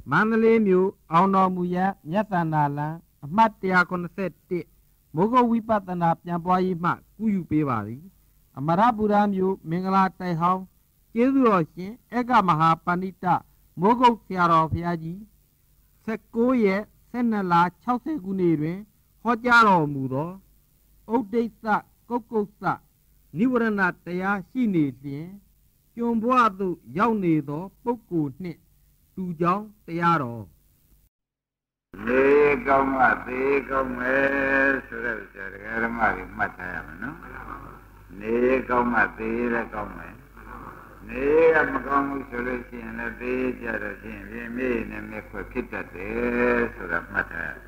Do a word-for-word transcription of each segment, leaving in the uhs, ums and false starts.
မန္တလေးမြို့အောင်တော်မူရမြတ်သန္တာလံအမှတ်one eighty-oneမိုးကုတ်ဝိပဿနာပြန်ပွားရေးမှကူးယူပေးပါသည်အမရပူရမြို့မင်္ဂလာတိုက်ဟောင်းကျေးဇူးတော်ရှင်ဧကမဟာပဏိတမိုးကုတ်ဆရာတော်ဘုရားကြီးnineteenရက်twelveလsixtyခုနှစ်တွင်ဟောကြားတော်မူသောဥဒိစ္စကုတ်ကုတ်သနိဝရဏတရားရှိနေလျင်ကျွံဘဝသို့ရောက်နေသောပုဂ္ဂိုလ်နှင့်တူကြောင်းတရားတော်နေကောင်းမှသေကောင်းမယ်ဆိုတော့ဆရာဓမ္မတွေမှတ်ထားရမယ်နော်နေကောင်းမှသေလည်းကောင်းမယ်နေကမကောင်းဘူးဆိုလို့ရှိရင်လည်းသေကြတော့ရှိရင်ပြင်းမြေနဲ့မျက်ခွက်ဖြစ်တတ်တယ်ဆိုတာမှတ်ထားရ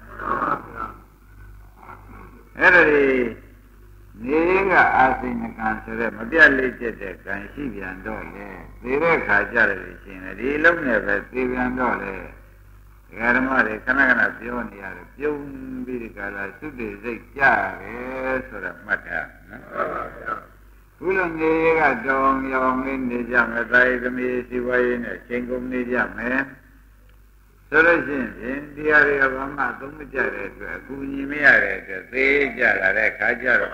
အဲ့ဒါဒီနေကအာစိဏကံဆိုတဲ့မပြတ်လေးကျက်တဲ့ကံရှိပြန်တော့လေသေတဲ့ခါကြတယ်ရှင်လေဒီလုံးနဲ့ပဲသေပြန်တော့လေဒကာဓမ္မတွေခဏခဏပြောနေရတယ်ပြုံးပြီးဒီကလာသုတေစိတ်ကြတယ်ဆိုတာမှတ်ထားနော်ဘုလိုနေကတောင်ရောင်လေးနေကြမယ်တာယသမီးစီဝါရေးနဲ့ချိန်ကုန်နေကြမယ်ဆိုလို့ရှိရင်တရားတွေကဘာမှသုံးမကြတဲ့အတွက်အကူအညီမရတဲ့အတွက်သေကြလာတဲ့ခါကြတော့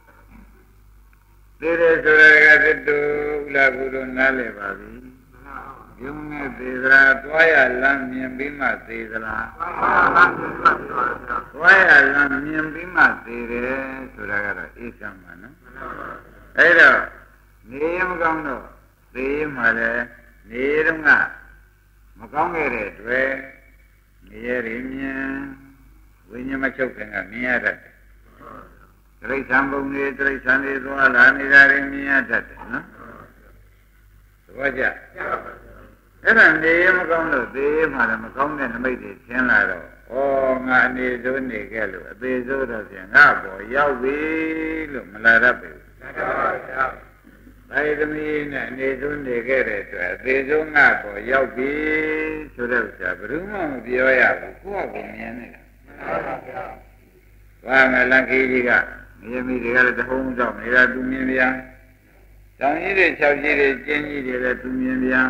သေတယ်ဆိုတာကတူလာဘူးလို့နားလည်ပါပြီယုံနဲ့သေသလားသွားရလမ်းမြင်ပြီးမှသေသလားသွားရလမ်းမြင်ပြီးမှသေတယ်ဆိုတာကတော့အေးချမ်းပါနော်အဲ့တော့နေမကောင်းတော့သေမှလည်းနေတော့ကမကောင်းခဲ့တဲ့အတွက်နေရည်မြင်ဝိညာဉ်မချုပ်ခင်ကမြင်ရတတ်တယ်တိရစ္ဆာန်ပုံတွေတိရစ္ဆာန်တွေသွားလာနေတာတွေမြင်ရတတ်တယ်နော်သဘောကျအဲ့ဒါနေမကောင်းလို့သေမှလည်းမကောင်းတဲ့နမိတ်တွေရှင်းလာတော့ဩငါအနေဆိုးနေခဲ့လို့အသေးဆိုးတော့ဖြင့်ငါပေါ်ရောက်ပြီလို့မလာတတ်ဘူးဒါသမီးနဲ့အနေဆိုးနေခဲ့တဲ့အတွက်အသေးဆိုးငါပေါ်ရောက်ပြီဆိုတဲ့ဥစ္စာဘယ်သူမှမပြောရဘူးကိုယ့်အကိုမြင်နေတာဘာမှလန်ခီကြီးကမြေမီတွေကလည်းတဟုံးတော့နေတာသူမြင်ပြန်တောင်ကြီးတွေ၆ကြီးတွေကျင်းကြီးတွေလည်းသူမြင်ပြန်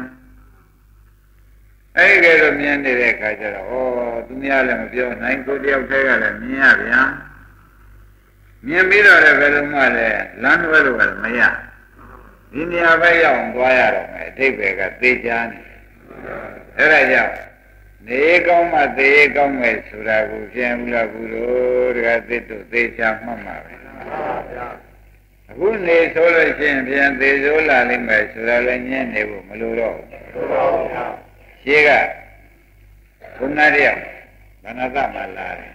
အဲ့ဒီလိုမြင်နေတဲ့အခါကျတော့ဩသူများလည်းမပြောနိုင်ကိုတယောက်တည်းကလည်းမြင်ရပြန်မြင်ပြီးတော့လည်းဘယ်လိုမှလည်းလမ်းလွဲလို့လည်းမရဒီနေရာပဲရောက်အောင်သွားရတော့မယ်အထိပ္ပယ်ကသေချာနေအဲ့ဒါကြောင့်နေကောင်းမှသေကောင်းမယ်ဆိုတာကိုရှင်းဘူးလားဘူးလို့တခါသစ်တို့သေချာမှတ်မှာပဲအခုနေဆိုလို့ရှိရင်ပြန်သေဆိုးလာလိမ့်မယ်ဆိုတာလည်းညင်းနေဖို့မလိုတော့ဘူးရှိကဘုံနာတယောက်ဗန္နသမှာလာတယ်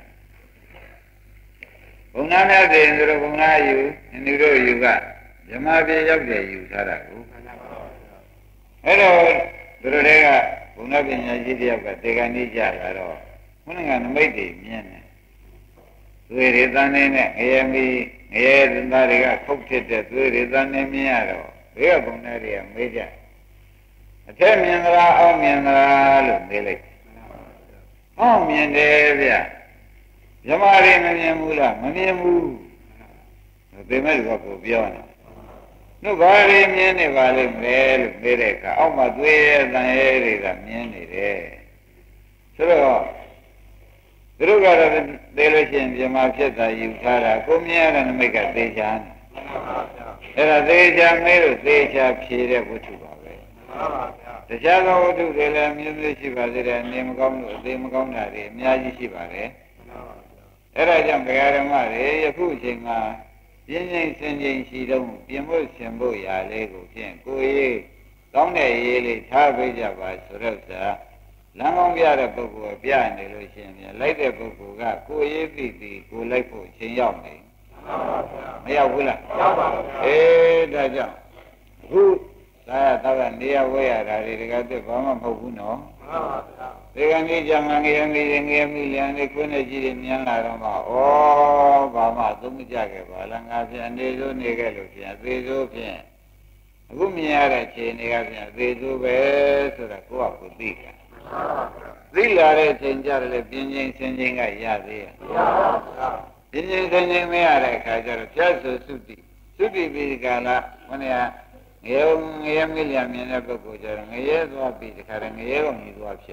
ဘုံနာများတဲ့သူတို့ဘုံနာယူသူတို့ယူကဓမ္မပြေရောက်တယ်ယူထားတာကိုအဲ့တော့သူတို့တွေကဘုံနာပညာရှိတယောက်ကတေကန်ကြီးကြလာတော့ခုနကနမိတ်တွေမြင်တယ်သွေးတွေတန်းနေနဲ့ငရဲမီငရဲသင်္သားတွေကခုတ်ဖြစ်တဲ့သွေးတွေတန်းနေမြင်ရတော့ဘေးကဘုံနာတွေကမေးကြအထက်မြင်သလားအောက်မြင်သလားလို့မေးလိုက်အောက်မြင်တယ်ဗျဓမ္မတွေမမြင်ဘူးလားမမြင်ဘူးသေမဲ့လူကကိုပြောနေတို့ဘာတွေမြင်နေပါလိမ့်မယ်လို့မေးတဲ့အခါအောက်မှာသွေးရဲ့တန်ရဲတွေကမြင်နေတယ်ဆိုတော့သူတို့ကတော့သေလို့ရှိရင်ဓမ္မဖြစ်တာယူထားတာကိုမြင်ရတဲ့နမိတ်ကသေချာနေအဲ့ဒါသေချာမေးလို့သေချာဖြေတဲ့ဝတ္ထုပါပဲတခြားသောဝတ္ထုတွေလည်းမျိုးမျိုးရှိပါသေးတယ်နေမကောင်းလို့အသေးမကောင်းတာတွေအများကြီးရှိပါတယ်အဲ့ဒါကြောင့်ဘုရားဓမ္မတွေယခုအချိန်မှာပြင်းပြင်းစင်ကြင်ရှိတော့ပြင်ဖို့ရှင်ဖို့ရာလေးကိုဖြင့်ကိုယ်ရေးကောင်းတဲ့ရေးလေးထားပေးကြပါဆိုတော့သာလမ်းကောင်းပြတဲ့ပုဂ္ဂိုလ်ပြနေလို့ရှိရင်လိုက်တဲ့ပုဂ္ဂိုလ်ကကိုယ်ရေးသိသိကိုယ်လိုက်ဖို့ချိန်ရောက်နေမရောက်ဘူးလားရောက်ပါဘူးအေးဒါကြောင့်အခုသာရသာကနေရဝဲရတာတွေတကယ်တော့ဘာမှမဟုတ်ဘူးနော်မှန်ပါဗျာဒီကနေ့ကြမှာငရေငရေငရေမိလျံလေးခွင်းနဲ့ကြီးတွေမြင်လာတော့မှဩဘာမှသုံးမကြခဲ့ပါလားငါပြန်နေစိုးနေခဲ့လို့ပြန်သေစိုးဖြင့်အခုမြင်ရတဲ့ခြေနေကပြန်သေစိုးပဲဆိုတာကိုယ့်အကိုသိတာသိလာတဲ့ချိန်ကြတယ်လေပြင်းချင်းဆင်းချင်းကရသေးရဲ့ပြင်းချင်းဆင်းချင်းမရတဲ့အခါကျတော့ဖြတ်ဆိုသုတိသုတိပိကလာမနေ့ကငရေငရေမိလျံမြင်တဲ့ပုဂ္ဂိုလ်ကျတော့ငရေသွားပြီးတခါတည်းငရေကောင်ကြီးသွားဖြစ်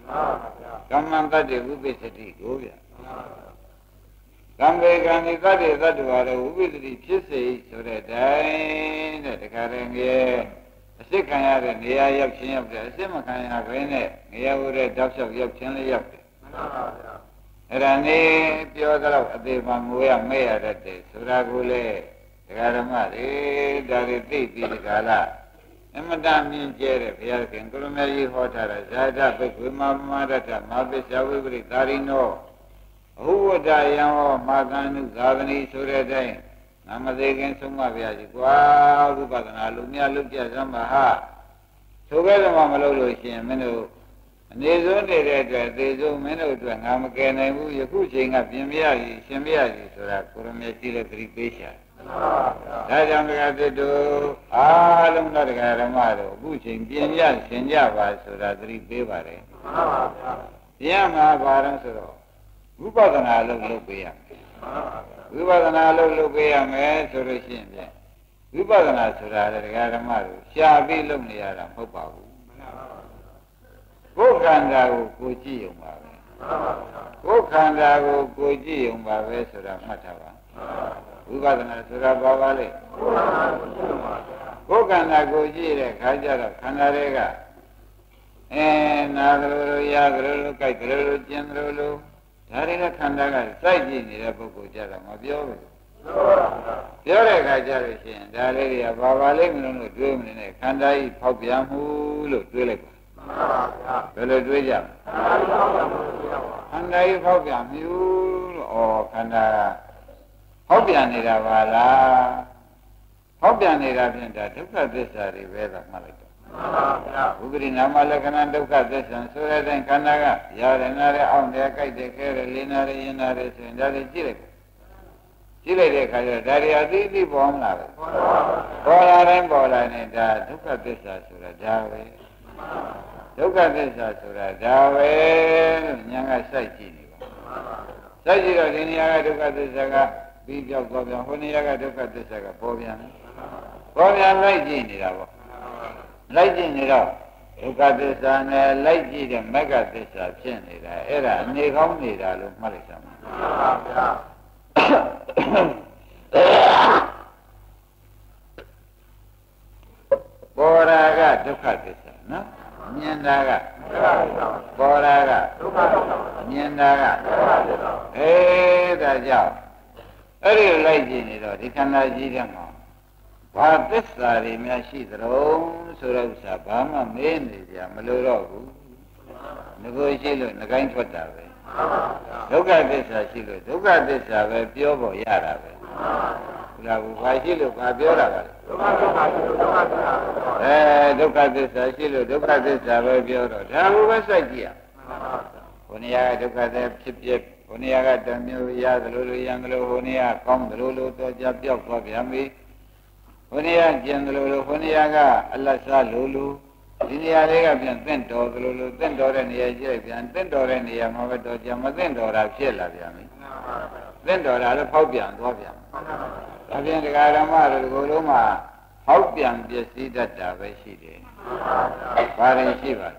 ကမ္မံတတ္တိဝိပစ္စတိကိုဗျကံပေကံဒီတတ္တိတတ္တဝါရဝိပစ္စတိဖြစ်စေဆိုတဲ့တိုင်းတဲ့တခါတည်းငယ်အစစ်ခံရတဲ့နေရာရောက်ချင်းရောက်တယ်အစစ်မခံရဘဲနဲ့ငယ်ရတဲ့တောက်လျှောက်ရောက်ချင်းလေးရောက်တယ်အဲ့ဒါနေပြောတော့အသေးမှငိုရမဲ့ရတတ်တယ်ဆိုတာကိုလေဒကာဓမ္မတွေဒါတွေသိပြီးဒီကလာအမတမြင်ကျဲတဲ့ဘုရားခင်ကိုရမေကြီးဟောထားတဲ့ဇာတပိဝိမာမရတ္တမပစ္စဝိပရိသာရိနောအဟုဝတ္တယံဟောမာကန္နုသာသနီဆိုတဲ့အတိုင်းငါမသေးခင်ဆုံးမပါရစီကွာဝိပဿနာလူများလုပ်ကြစမ်းပါဟာဆိုကြတယ်မှမလုပ်လို့ရှိရင်မင်းတို့အနေဆုံးနေတဲ့အတွက်သေဆုံးမင်းတို့အတွက်ငါမကယ်နိုင်ဘူးယခုချိန်ကပြင်ပြရစီရှင်ပြရစီဆိုတာကိုရမေကြီးလည်းသတိပေးရှာဒါကြောင့်ဒကာသစ်တို့အားလုံးသောဒကာဓမ္မတို့အခုချိန်ပြင်ပြရှင်ကြပါဆိုတာသတိပေးပါတယ်ပြင်မှာပါတော့ဆိုတော့ဝိပဿနာလုပ်လုပ်ပေးရမယ်ဝိပဿနာလုပ်လုပ်ပေးရမယ်ဆိုလို့ရှိရင်ဖြင့်ဝိပဿနာဆိုတာလေဒကာဓမ္မတို့ရှားပြီးလုပ်နေရတာမဟုတ်ပါဘူးကိုယ်ခန္ဓာကိုကိုကြည့်ရုံပါပဲကိုယ်ခန္ဓာကိုကိုကြည့်ရုံပါပဲဆိုတာမှတ်ထားပါဝိပဿနာဆိုတာဘာပါလဲကိုယ်ခန္ဓာကိုကြည့်တဲ့ခါကျတော့ခန္ဓာတွေကအဲနာကလေးလိုရကလေးလိုကြိုက်ကလေးလိုကျင်ကလေးလိုဒါတွေကခန္ဓာကစိုက်ကြည့်နေတဲ့ပုဂ္ဂိုလ်ကြတော့မပြောဘူးပြောတဲ့အခါကျလို့ရှိရင်ဒါလေးတွေကဘာပါလိမ့်မလို့တွေးမနေနဲ့ခန္ဓာကြီးဖောက်ပြန်မှုလို့တွေးလိုက်ပါဘယ်လိုတွေးကြမလဲခန္ဓာကြီးဖောက်ပြန်မှုလို့ဩခန္ဓာဖောက်ပြန်နေတာပါလားဖောက်ပြန်နေတာဖြင့်ဒါဒုက္ခသစ္စာတွေပဲသာမှတ်လိုက်တော့ဥပရိနာမလက္ခဏာဒုက္ခသစ္စာဆိုတဲ့အတိုင်းခန္ဓာကရတယ်နာတယ်အောင့်တယ်ကြိုက်တယ်ခဲတယ်လင်းနာတယ်ရင်နာတယ်ဆိုရင်ဒါတွေကြည့်လိုက်ကြည့်လိုက်တဲ့အခါကျတော့ဒါတွေအသိအသိပေါ်မလာဘူးပေါ်လာတိုင်းပေါ်လာနေဒါဒုက္ခသစ္စာဆိုတာဒါပဲဒုက္ခသစ္စာဆိုတာဒါပဲလို့ဉာဏ်ကစိုက်ကြည့်နေပါစိုက်ကြည့်တော့ဒီနေရာကဒုက္ခသစ္စာကပြီးပြောက်သွားပြန်ဟိုနေရာကဒုက္ခသစ္စာကပေါ်ပြန်ပေါ်ပြန်လိုက်ကြည့်နေတာပေါ့လိုက်ကြည့်နေတော့ဒုက္ခသစ္စာနဲ့လိုက်ကြည့်တဲ့မဂ္ဂသစ္စာဖြစ်နေတာအဲ့ဒါအနေကောင်းနေတာလို့မှတ်လိုက်စမ်းပါဗျာပေါ်ရာကဒုက္ခသစ္စာနော်မြင်တာကပေါ်ရာကဒုက္ခသစ္စာမြင်တာကအေးဒါကြောင့်အဲ့ဒီလိုက်ကြည့်နေတော့ဒီခန္ဓာကြီးတဲ့မှာဘာသစ္စာတွေများရှိသလဲဆိုတဲ့ဥစ္စာဘာမှမေးနေကြမလို့တော့ဘူးငကိုရှိလို့ငကိုင်းထွက်တာပဲဒုက္ခသစ္စာရှိလို့ဒုက္ခသစ္စာပဲပြောဖို့ရတာပဲဘုရားကဘာရှိလို့ဘာပြောတာပါလဲဒုက္ခသစ္စာရှိလို့ဒုက္ခသစ္စာအဲဒုက္ခသစ္စာရှိလို့ဒုက္ခသစ္စာပဲပြောတော့ဒါကိုပဲစိုက်ကြည့်ရဘုနေရာဒုက္ခသစ္စာဖြစ်ဖြစ်ဘုနေရာကတမျိုးရသလိုလိုရံသလိုဘုနေရာကောင်းသလိုလိုတော့ကြပြောက်သွားပြန်ပြီဘုနေရာကျင်သလိုလိုဘုနေရာကအလတ်စားလိုလိုဒီနေရာလေးကပြန်တင့်တော်သလိုလိုတင့်တော်တဲ့နေရာကျပြန်တင့်တော်တဲ့နေရာမှာပဲတော့ကြမတင့်တော်တာဖြစ်လာပြန်ပြီတင့်တော်တာလည်းဖောက်ပြန်သွားပြန်ဒါပြန်တရားဓမ္မတို့ဒီလိုလုံးမှာဖောက်ပြန်ပစ္စည်းတတ်တာပဲရှိတယ်ဘာရင်ရှိပါ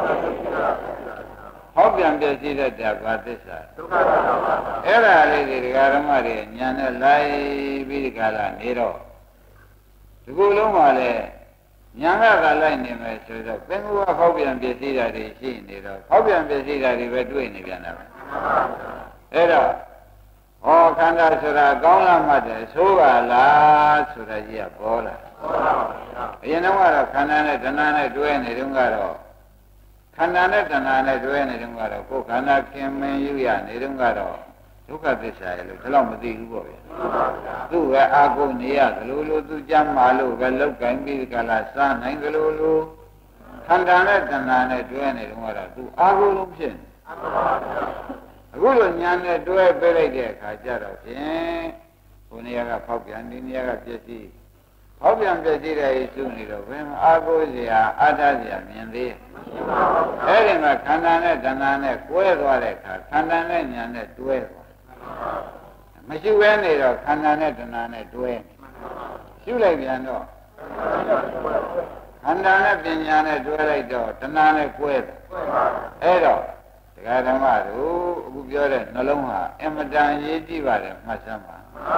ဟောပြန်ပြည့်စည်တတ်တာဘာသစ္စာဒုက္ခသစ္စာပါအဲ့ဒါလေးဒီဒကာဓမ္မတွေညာနဲ့လိုက်ပြီးဒီကလာနေတော့ဒီကုလုံးမှာလေညာကကလိုက်နေမယ်ဆိုတော့သင်္ကူကဟောပြန်ပြည့်စည်တာတွေရှိနေတော့ဟောပြန်ပြည့်စည်တာတွေပဲတွေ့နေပြန်တာပဲအဲ့တော့ဟောခန္ဓာဆိုတာကောင်းလားမှတ်တယ်ဆိုပါလားဆိုတာကြီးကပေါ်လာပေါ်လာပါဗျာအရင်တော့ကတော့ခန္ဓာနဲ့တဏှာနဲ့တွဲနေတုန်းကတော့ခန္ဓာနဲ့တဏှာနဲ့တွဲနေတုန်းကတော့ကိုယ်ခန္ဓာခင်မင်းယူရနေတုန်းကတော့ဒုက္ခသစ္စာရဲ့လို့ဒီလောက်မသိဘူးပေါ့ဗျာသူ့ပဲအာကုန်နေရသလိုလိုသူကြမ်းမာလို့ပဲလောက်ကင်ပြီးကြလားစားနိုင်သလိုလိုခန္ဓာနဲ့တဏှာနဲ့တွဲနေတုန်းကတော့သူအာကုန်လုံးဖြစ်နေအခုလိုညာနဲ့တွဲပေးလိုက်တဲ့အခါကျတော့ဖြင့်ဘုနေရာကဖောက်ပြန်ဒီနေရာကပြည့်စည်ဖောက်ပြန်ပြည့်စည်တဲ့စုနေတော့ဘယ်မှာအာကိုစရာအာတစရာမြင်သေးအဲ့ဒီမှာခန္ဓာနဲ့တဏှာနဲ့ကွဲသွားတဲ့အခါခန္ဓာနဲ့ညာနဲ့တွဲသွားမရှိဘဲနေတော့ခန္ဓာနဲ့တဏှာနဲ့တွဲရှုလိုက်ပြန်တော့ခခန္ဓာနဲ့ပညာနဲ့တွဲလိုက်တော့တဏှာနဲ့ကွဲတယ်အဲ့တော့တရားဓမ္မတို့အခုပြောတဲ့နှလုံးဟာအမတန်ရေးကြည့်ပါတယ်မှတ်စမ်းပါ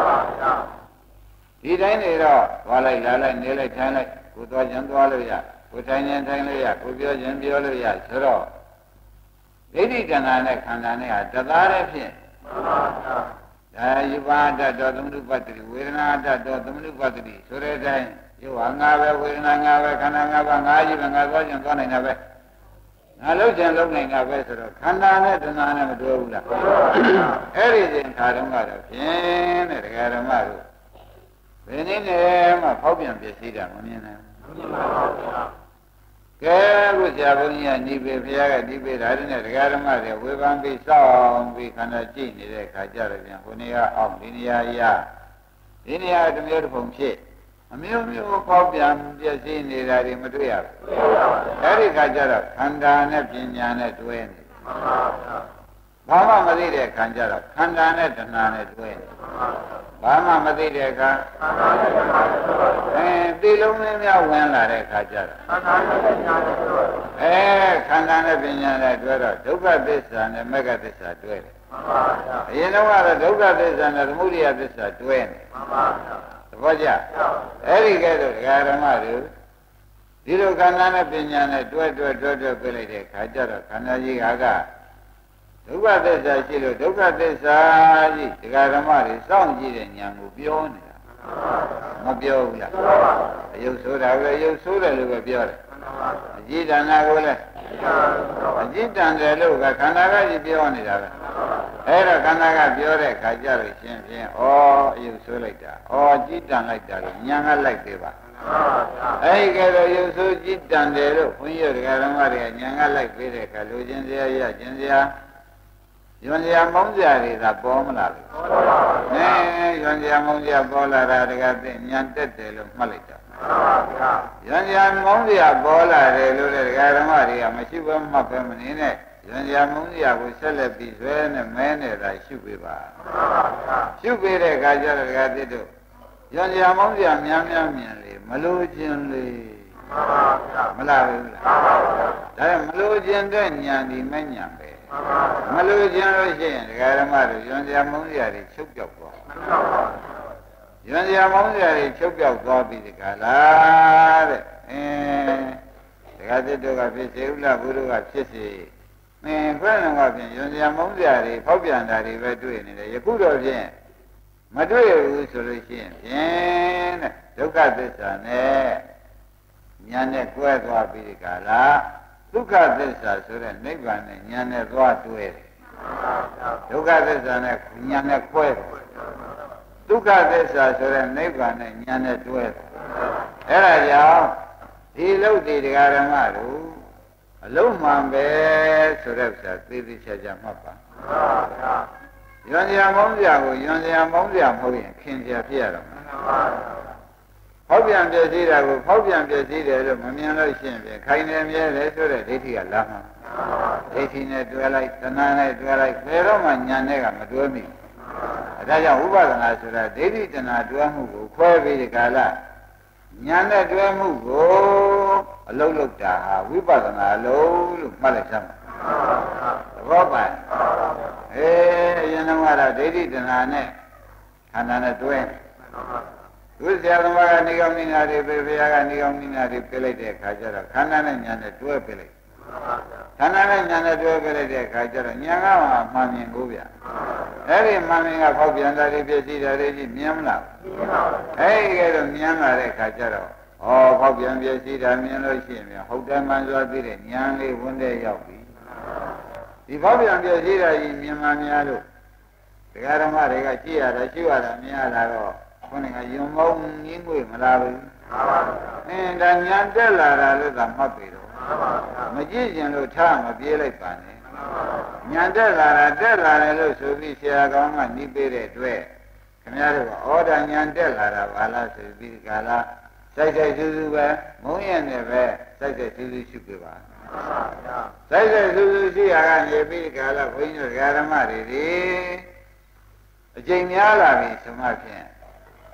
ဒီတိုင်းနေတော့သွားလိုက်လာလိုက်နေလိုက်ထိုင်လိုက်ကိုသွားခြင်းသွားလို့ရကိုထိုင်ခြင်းထိုင်လို့ရကိုပြောခြင်းပြောလို့ရဆိုတော့ဒိဋ္ဌိတဏှာနဲ့ခန္ဓာနဲ့ဟာတသားတည်းဖြင့်ဒါယုပါဒတ္တောသမုပ္ပတ္တိဝေဒနာတ္တောသမုပ္ပတ္တိဆိုတဲ့အတိုင်းယုဟာငါပဲဝေဒနာငါပဲခန္ဓာငါပဲငါကြီးပဲငါသွားခြင်းသွားနိုင်တာပဲငါလှုပ်ခြင်းလှုပ်နိုင်တာပဲဆိုတော့ခန္ဓာနဲ့တဏှာနဲ့မတွဲဘူးလားအဲ့ဒီစဉ်ခါတုန်းကတော့ဖြင့်တဲ့တရားဓမ္မတို့ဘယ်နည်းနဲ့မှဖောက်ပြန်ပြည့်စည်တာမမြင်နိုင်ဘူးကဲခုဆရာဘုန်းကြီးကနိဗ္ဗေဘုရားကဒီပေဓာတ်နဲ့တရားဓမ္မတွေဝေဖန်ပြီးစောင့်ပြီးခန္ဓာကြည့်နေတဲ့အခါကျတော့ပြန်ဟိုနေရာအောင်ဒီနေရာရဒီနေရာတစ်မျိုးတစ်ပုံဖြစ်အမျိုးမျိုးပေါက်ပြန်ပြည့်စည်နေတာတွေမတွေ့ရဘူး။အဲဒီခါကျတော့ခန္ဓာနဲ့ပညာနဲ့တွဲနေ။ဘာမှမသိတဲ့ခါကျတော့ခန္ဓာနဲ့တဏှာနဲ့တွဲနေ။ဘာမှမသိတဲ့အခါအဲသိလုံးမင်းများဝင်လာတဲ့ခါကျတော့အဲခန္ဓာနဲ့ပညာနဲ့တွဲတော့ဒုက္ခသစ္စာနဲ့မဂ္ဂသစ္စာတွဲတယ်။အရင်တော့ကတော့ဒုက္ခသစ္စာနဲ့သမုဒယသစ္စာတွဲနေ။သဘောကျအဲ့ဒီကဲတော့ဒကာဓမ္မတို့ဒီလိုခန္ဓာနဲ့ပညာနဲ့တွဲတွဲတွဲတွဲပြလိုက်တဲ့ခါကျတော့ခန္ဓာကြီးကဒုက္ခသစ္စာရှိလို့ဒုက္ခသစ္စာကြီးဒကာဓမ္မတွေစောင့်ကြည့်တဲ့ဉာဏ်ကိုပြောနေတာမပြောဘူးလားအယုတ်ဆိုတာပဲအယုတ်ဆိုးတယ်လို့ပဲပြောတယ်အကြည်တဏ္ဍာကိုလည်းအကြည်တန်တယ်လို့ကခန္ဓာကကြီးပြောနေတာပဲအဲ့တော့ခန္ဓာကပြောတဲ့ခါကျလို့ရှင်ဖြင့်ဩအယုတ်ဆိုးလိုက်တာဩကြည်တန်လိုက်တာလို့ဉာဏ်ကလိုက်သေးပါအဲ့ဒီကဲတော့ယုတ်ဆိုးကြည်တန်တယ်လို့ဘုန်းကြီးတို့ဓမ္မတွေကဉာဏ်ကလိုက်ပေးတဲ့ခါလူချင်းစရာရချင်းစရာယွန်စရာမောင်းစရာတွေသာပေါ်မလာဘူး။နဲယွန်စရာမောင်းစရာပေါ်လာတာတကယ်သိဉာဏ်တက်တယ်လို့မှတ်လိုက်တာ။ယွန်စရာမောင်းစရာပေါ်လာတယ်လို့တဲ့ဓမ္မတွေကမရှိဘဲမှတ်ပဲမနေနဲ့ယွန်စရာမောင်းစရာကိုဆက်လက်ပြီးဇွဲနဲ့မဲနဲ့သာရှုပေးပါ။ရှုပေးတဲ့အခါကျတော့တကယ်သိတော့ယွန်စရာမောင်းစရာများများမြင်လေမလို့ခြင်းလေမလားဘူးလား။ဒါမလို့ခြင်းတဲ့ဉာဏ်ဒီမဲ့ဉာဏ်ပဲမလို့ကျင်လို့ရှိရင်ဒကာဓမ္မတို့ယွန်စရာမုန်းစရာတွေချုပ်ပြောက်သွားယွန်စရာမုန်းစရာတွေချုပ်ပြောက်သွားပြီဒီကလားတဲ့အင်းဒကာသစ်တို့ကဖြစ်စေဥလားဘုရုကဖြစ်စေအင်းခွဲ့လုံးကဖြင့်ယွန်စရာမုန်းစရာတွေဖောက်ပြန်တာတွေပဲတွေ့နေတယ်ယခုတော့ဖြင့်မတွေ့ဘူးဆိုလို့ရှိရင်ဖြင့်တဲ့ဒုက္ခသစ္စာနဲ့ဉာဏ်နဲ့ကွဲသွားပြီဒီကလားဒုက္ခသစ္စာဆိုတဲ့နိဗ္ဗာန်နဲ့ဉာဏ်နဲ့သွားတွဲတယ်ဒုက္ခသစ္စာနဲ့ဉာဏ်နဲ့ခွဲတယ်ဒုက္ခသစ္စာဆိုတဲ့နိဗ္ဗာန်နဲ့ဉာဏ်နဲ့တွဲတယ်အဲ့ဒါကြောင့်ဒီလုတ်ဒီတရားဓမ္မတို့အလုံးမှန်ပဲဆိုတဲ့ဥစ္စာသိသိချာချာမှတ်ပါယွန်စရာမောင်းစရာကိုယွန်စရာမောင်းစရာမဟုတ်ရင်ခင်စရာဖြစ်ရတော့ဖောက်ပြန်ပြည့်စည်တာကိုဖောက်ပြန်ပြည့်စည်တယ်လို့မမြင်လို့ရှိရင်ဖြင့်ခိုင်နေမြဲတယ်ဆိုတဲ့ဒိဋ္ဌိကလာမှာဒိဋ္ဌိနဲ့တွဲလိုက်တဏှာနဲ့တွဲလိုက်ဘယ်တော့မှဉာဏ်နဲ့ကမတွဲမိဘူးဒါကြောင့်ဥပဒနာဆိုတာဒိဋ္ဌိတဏှာတွဲမှုကိုခွဲပြီးဒီကာလဉာဏ်နဲ့တွဲမှုကိုအလုံးလုံးတာဟာဝိပဿနာလုံးလို့မှတ်လိုက်စမ်းပါသဘောပါအေးအရင်ကတော့ဒိဋ္ဌိတဏှာနဲ့ခန္ဓာနဲ့တွဲသူဆရာသမားကနေကောင်းနေနာတွေပဲဘုရားကနေကောင်းနေနာတွေပြလိုက်တဲ့အခါကျတော့ခန္ဓာနဲ့ဉာဏ်နဲ့တွဲပြလိုက်ခန္ဓာနဲ့ဉာဏ်နဲ့တွဲပြလိုက်တဲ့အခါကျတော့ဉာဏ်ကမှန်မြင်ကိုဗျအဲ့ဒီမှန်မြင်ကဖောက်ပြန်တာတွေပြည့်စည်တာတွေကြီးမြင်မလားအဲ့ဒီကဲတော့မြင်လာတဲ့အခါကျတော့ဩဖောက်ပြန်ပြည့်စည်တာမြင်လို့ရှိရင်ဟုတ်တယ်မှန်စွာသိတဲ့ဉာဏ်လေးဝင်တဲ့ရောက်ပြီဒီဖောက်ပြန်ပြည့်စည်တာကြီးမြင်မှများလို့ဒကာဓမ္မတွေကကြည့်ရတာရှုရတာမြင်ရတာတော့ခေါင်းကယုံမောင်းငင်းငွေမလားဘူးအင်းဒါညာတက်လာတာလို့သာမှတ်ပြီတော့မကြည့်ရင်လို့ထားမပြေးလိုက်ပါနဲ့ညာတက်လာတာတက်လာတယ်လို့ဆိုပြီးဆရာကောင်းကနှီးပေးတဲ့အတွက်ခင်ဗျားတို့ကဩဒါညာတက်လာတာဘာလားဆိုပြီးကာလစိုက်စိုက်စူးစူးပဲမုံရနဲ့ပဲစိုက်စိုက်စူးစူးရှိပြပါစိုက်စိုက်စူးစူးရှိရကနေပြီးကာလဘုန်းကြီးတို့ဓမ္မတွေဒီအကျိန်များလာပြီဆိုမှဖြင့်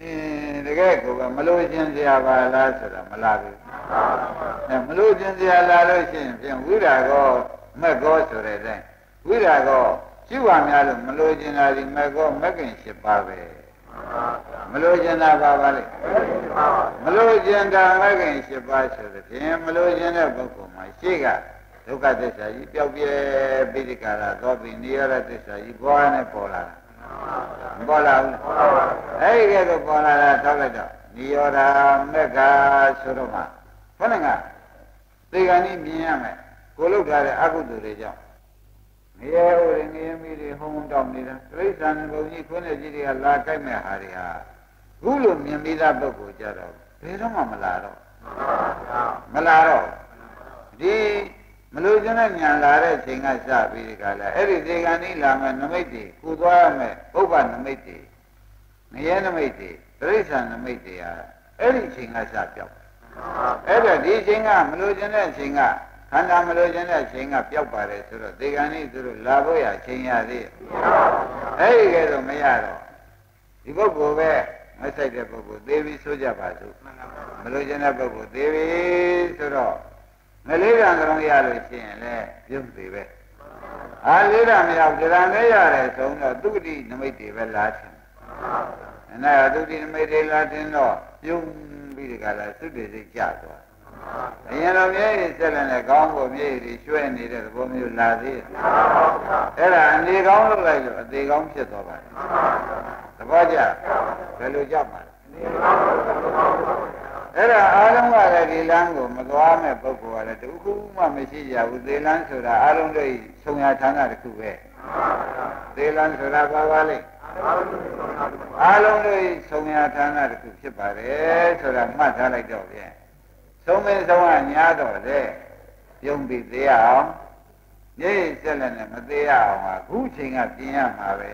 အင်းတကယ်ကိုမလို့ခြင်းစရာပါလားဆိုတာမလားဘူးအဲမလို့ခြင်းစရာလာလို့ရှိရင်ဖြင့်ဝိရာကောမက်ကောဆိုတဲ့တိုင်းဝိရာကောရှိပါများလို့မလို့ခြင်းတာဒီမက်ကောမက်ကင်၈ပါးပဲမလို့ခြင်းတာပါပါလေမလို့ခြင်းတာမက်ကင်၈ပါးဆိုတဲ့ဖြင့်မလို့ခြင်းတဲ့ပုဂ္ဂိုလ်မှာရှိကဒုက္ခသစ္စာကြီးပျောက်ပြဲပိဋကရာသောပြီးနိရောဓသစ္စာကြီးဘောနဲ့ပေါ်လာတာမပေါ်လာဘူးအဲ့ဒီကဲတော့ပေါ်လာတာထောက်လိုက်တော့နိရောဓမက္ခဆိုတော့မှခေါင်းကသေကံကြီးမြင်ရမယ်ကိုလုတ်ထားတဲ့အကုသိုလ်တွေကြောင့်ငရဲဥရငရဲမိတွေဟုံးတောင်းနေတာတိရစ္ဆာန်ဘုံကြီးခွန်းတဲ့ကြီးတွေကလာကြိုက်မဲ့ဟာတွေဟာခုလိုမြင်ပြီးသားပုဂ္ဂိုလ်ကြတော့ဘယ်တော့မှမလာတော့မလာတော့ဒီမလို့ကျတဲ့ညာလာတဲ့ချိန်ကစပြီးဒီကလာအဲ့ဒီသေကံကြီးလာမဲ့နမိတ်တွေကိုသွားရမဲ့ပုဗ္ဗနမိတ်တွေငရဲနမိတ်တွေတိရစ္ဆာန်နမိတ်တွေဟာအဲ့ဒီချိန်ကစပြောက်အဲ့ဒါဒီချိန်ကမလို့ကျတဲ့အချိန်ကခန္ဓာမလို့ကျတဲ့အချိန်ကပျောက်ပါတယ်ဆိုတော့သေကံကြီးသူတို့လာဖို့ရချိန်ရသေးအဲ့ဒီကဲတော့မရတော့ဒီပုဂ္ဂိုလ်ပဲမဆိုင်တဲ့ပုဂ္ဂိုလ်သေပြီဆိုကြပါစို့မလို့ကျတဲ့ပုဂ္ဂိုလ်သေပြီဆိုတော့ငလေးရံကလုံးရလို့ရှိရင်လည်းပြုံးသေးပဲအားလေးရံမရောက်ကြံလေးရတယ်ဆိုတော့သူတိနမိတ်တွေပဲလာတယ်အဲနာသူတိနမိတ်တွေလာတင်တော့ပြုံးပြီးဒီကလာသုတေစိတ်ကြသွားအရင်လိုမြေကြီးဆက်လက်နဲ့ကောင်းကိုမြေကြီးရွှဲနေတဲ့သဘောမျိုးလာသေးတယ်အဲ့ဒါအနေကောင်းလုပ်လိုက်လို့အသေးကောင်းဖြစ်သွားပါတယ်သဘောကျဘယ်လိုကြမှာလဲအဲ့ဒါအားလုံးကလည်းဒီလမ်းကိုမသွားမဲ့ပုဂ္ဂိုလ်ကလည်းတခုမှမရှိကြဘူးသေလမ်းဆိုတာအားလုံးတို့ဆုံရဌာနတစ်ခုပဲသေလမ်းဆိုတာဘာပါလဲအားလုံးတို့ဆုံရဌာနတစ်ခုဖြစ်ပါတယ်ဆိုတာမှတ်ထားလိုက်တော့ဖြင့်သုံးမင်းဆုံးကညာတော့လေပြုံးပြီးသေးအောင်မြေဆက်လက်နဲ့မသေးရအောင်ဟာခုချိန်ကပြင်ရမှာပဲ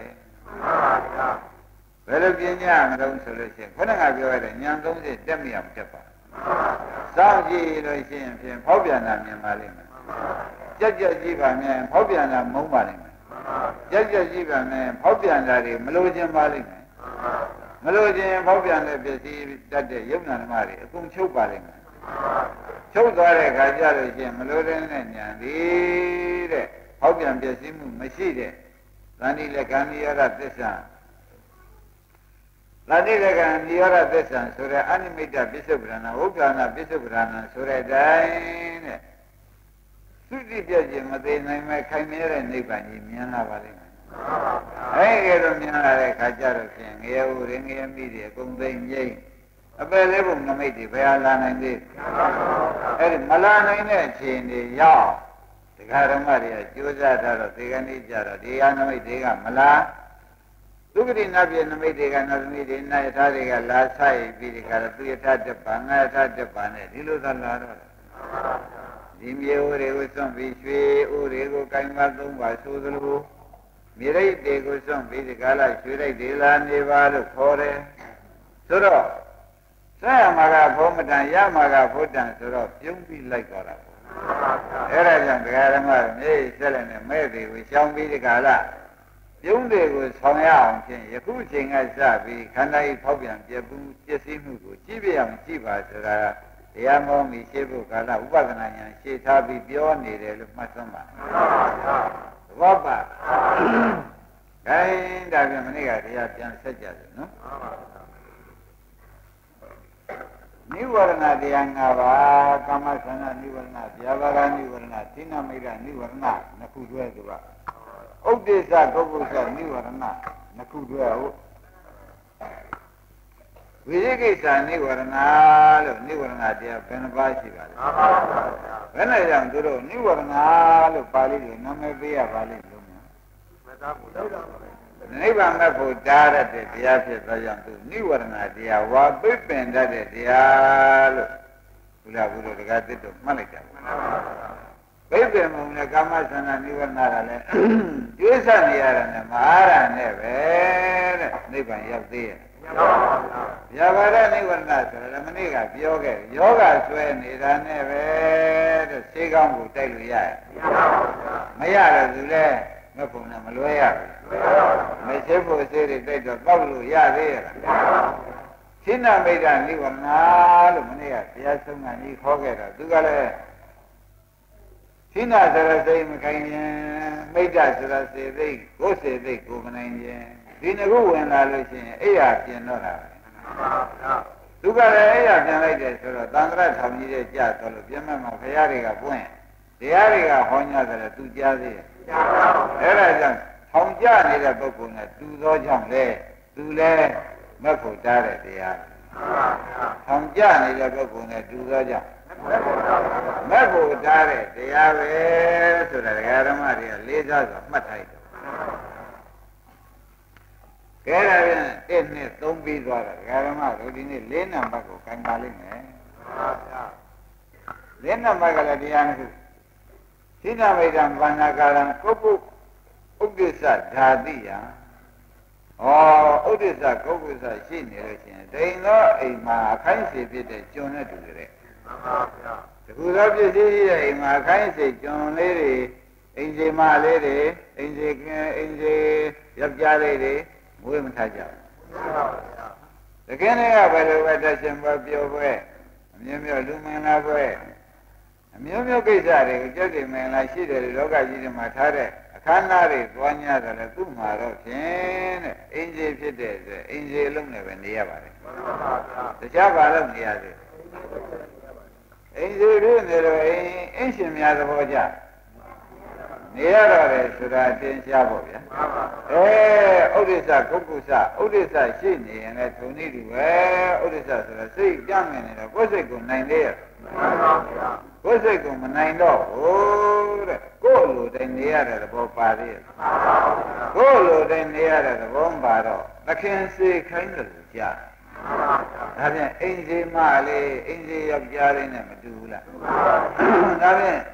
ဘယ်လိုပြင်ကြမလို့ဆိုလို့ရှိရင်ခုနကပြောရတဲ့ညာသုံးစိတ်တက်မရမတက်ပါစောင့်ကြည့်လို့ရှိရင်ဖြင့်ဖောက်ပြန်တာမြင်ပါလိမ့်မယ်ကြက်ကြက်ကြည့်ပါမြင်ဖောက်ပြန်တာမုန်းပါလိမ့်မယ်ကြက်ကြက်ကြည့်ပါမြင်ဖောက်ပြန်တာတွေမလို့ခြင်းပါလိမ့်မယ်မလို့ခြင်းဖောက်ပြန်တဲ့ပစ္စည်းတတ်တဲ့ယုံနာဓမ္မတွေအကုန်ချုပ်ပါလိမ့်မယ်ချုပ်သွားတဲ့ခါကျလို့ရှိရင်မလို့တဲ့နဲ့ညာသည်တဲ့ဖောက်ပြန်ပစ္စည်းမှုမရှိတဲ့သန္တိလက္ခဏိယရသစ္စာသန္တိလက္ခဏိယရသစ္စာဆိုတဲ့အနိမိတ်တပစ္စုပ္ပန္နဥပ္ပန္နပစ္စုပ္ပန္နဆိုတဲ့အတိုင်းတဲ့သုတိပြည့်ခြင်းမသေးနိုင်မဲ့ခိုင်မြဲတဲ့နိဗ္ဗာန်ကြီးမြင်လာပါလိမ့်မယ်အဲဒီကဲတော့မြင်လာတဲ့ခါကျတော့ဖြင့်ငရဲဥရငရဲမိတွေအကုန်သိမ့်ငိမ့်အပယ်လေးဘုံနမိတ်တွေဘယ်ဟာလာနိုင်သေးအဲ့ဒီမလာနိုင်တဲ့အခြေအနေရောက်ဒကာဓမ္မတွေကကြိုးစားထားတော့ဒီကနေ့ကြတော့ဒီဟာနမိတ်တွေကမလာသုခတိနတ်ပြည်နမိတ်တွေကနတ်သမီးတွေနတ်ယထာတွေကလာဆိုင်ပြီးဒီကရသူယထာတက်ပါငါယထာတက်ပါနဲ့ဒီလိုသာလာတော့ဒီမြေဥတွေကိုစွန့်ပြီးရွှေဥတွေကိုကိုင်မသုံးပါဆိုသလိုမြေရိတ်တွေကိုစွန့်ပြီးဒီကလာရွှေရိတ်တွေလာနေပါလို့ခေါ်တယ်ဆိုတော့ဆက်ရမှာကဘုံမတန်ရမှာကဘုဒ္ဓံဆိုတော့ပြုံးပြီးလိုက်သွားတာပေါ့အဲ့ဒါကြောင့်တရားဓမ္မမြေဆက်လက်နဲ့မဲ့တွေကိုရှောင်ပြီးဒီကလာပြုံးတွေကိုဆောင်ရအောင်ဖြင့်ယခုချိန်ကစပြီးခန္ဓာဤဖောက်ပြန်ပြပူးပျက်စီးမှုကိုကြည့်ပြအောင်ကြည့်ပါဆိုတာတရားမောင်းပြီးရှင်းဖို့ကာလဥပဒနာဉာဏ်ရှင်းထားပြီးပြောနေတယ်လို့မှတ်သွင်းပါသဘောပါခိုင်းဒါပြန်မနေ့ကတရားပြန်ဆက်ကြတယ်နော်နိဝရဏတရား၅ပါးကာမသန္တာနိဝရဏဗျာပါဒနိဝရဏသီနမိတ်နိဝရဏနှစ်ခုတွဲသူကဥဒိစ္စကုက္ကုစ္စနိဝရဏနှစ်ခုတွဲဟုတ်ဝိရိကိစ္စနိဝရဏလို့နိဝရဏတရားဘယ်နှပါးရှိပါလဲဘယ်နဲ့ကြောင့်သူတို့နိဝရဏလို့ပါဠိလိုနာမည်ပေးရပါလိမ့်လို့များမသာဘူးနိဗ္ဗာန်မဲ့ဖို့တားရတဲ့တရားဖြစ်သောကြောင့်သူနိဝရဏတရားဝါပိပင်တတ်တဲ့တရားလို့ဘုရားဘုရားတက္ကသစ်တို့မှတ်လိုက်တာပိပင်မှုနဲ့ကာမသန္တာနိဝရဏကလည်းကျွေးဆက်နေရတာနဲ့မအားရနဲ့ပဲတဲ့နိဗ္ဗာန်ရောက်သေးရဲ့ဗျာပါဒနိဝရဏဆိုတော့မနေ့ကပြောခဲ့ယောဂဆွဲနေတာနဲ့ပဲတဲ့ဆေးကောင်းကိုတိုက်လို့ရရဲ့မရတော့သူလဲမပုံနဲ့မလွဲရဘူးမရှိဖို့ဆေးတွေတိုက်တော့ကောက်လို့ရသေးရဲ့သင်္နာမိတ်္တနိဝရဏလို့မနေ့ကဘုရားဆုံးကကြီးခေါ်ခဲ့တော့သူကလည်းသင်္နာဆိုတဲ့စိတ်မခိုင်ရင်မိတ်္တဆိုတဲ့စေသိက်ကိုယ်စေသိက်ကိုမနိုင်ရင်ဒီငခုဝင်လာလို့ရှိရင်အဲ့ရပြင်တော့တာပဲသူကလည်းအဲ့ရပြန်လိုက်တယ်ဆိုတော့သံဃာထောင်ကြီးတဲ့ကြတော့လို့ပြမမှာဘုရားတွေကပွင့်တရားတွေကဟောညတယ်သူကြားသေးတယ်အဲ့ဒါကြောင့်ထောင်ကြနေတဲ့ပုဂ္ဂိုလ်နဲ့တူသောကြောင့်လေသူလည်းမက်ဖို့တားတဲ့တရားထောင်ကြနေတဲ့ပုဂ္ဂိုလ်နဲ့တူသောကြောင့်မက်ဖို့တားတဲ့တရားပဲဆိုတာဒကာဓမ္မတွေကလေးစားစွာမှတ်ထားတယ်ကဲဒါပြန်တစ်နှစ်သုံးပြီးသွားတာဒကာဓမ္မတို့ဒီနေ့လေးနံပါတ်ကိုခိုင်ပါလိမ့်မယ်လေးနံပါတ်ကလည်းတရားတစ်ခုသီနာမိတ်ံဘာနာကာရံကုပ္ပုဥဒ္ဒစ္စဓာတိယံဩဥဒ္ဒစ္စကုပ္ပုစ္စရှိနေလို့ရှိရင်တိန်သောအိမ်မှာအခိုင်းစေဖြစ်တဲ့ကျွန်နဲ့တူတယ်မှန်ပါဗျာတခုသောပစ္စည်းရှိတဲ့အိမ်မှာအခိုင်းစေကျွန်လေးတွေအိမ်စီမလေးတွေအိမ်စီအိမ်စီယောက်ျားလေးတွေမွေးမထားကြဘူးမှန်ပါဗျာတကယ်နဲ့ကဘယ်လိုပဲတရှင်ဘပြောပွဲအမြင်မျိုးလူမင်လာပွဲအမျိုးမျိုးကိစ္စတွေကိုကြက်တင်မင်လာရှိတယ်လောကကြီးထဲမှာထားတဲ့အခမ်းအနားတွေသွားညတယ်လေသူ့မှာတော့ဖြင့်တဲ့အင်းကြီးဖြစ်တဲ့ဆိုအင်းကြီးလုံးနဲ့ပဲနေရပါတယ်မှန်ပါဗျာတခြားဘာလို့နေရသေးအင်းကြီးတွေနေတော့အင်းအင်းရှင်များသဘောကျနေရတော့တယ်ဆိုတာတင်ရှားပေါ့ဗျာမှန်ပါအဲဥဒိစ္စကုက္ကုစ္စဥဒိစ္စရှိနေရင်လည်းထုံနည်းတူပဲဥဒိစ္စဆိုတာစိတ်ကြမ်းနေတော့ကိုယ်စိတ်ကိုနိုင်လေရမှန်ပါဗျာကိုယ်စိတ်ကိုမနိုင်တော့ဘူးတဲ့ကိုယ်လိုတိုင်းနေရတဲ့သဘောပါသေးရဲ့ကိုယ်လိုတိုင်းနေရတဲ့သဘောပါတော့သခင်စေခိုင်းတယ်လို့ကြားဒါဖြင့်အိမ်စီမလေးအိမ်စီယောက်ျားလေးနဲ့မတူဘူးလားဒါဖြင့်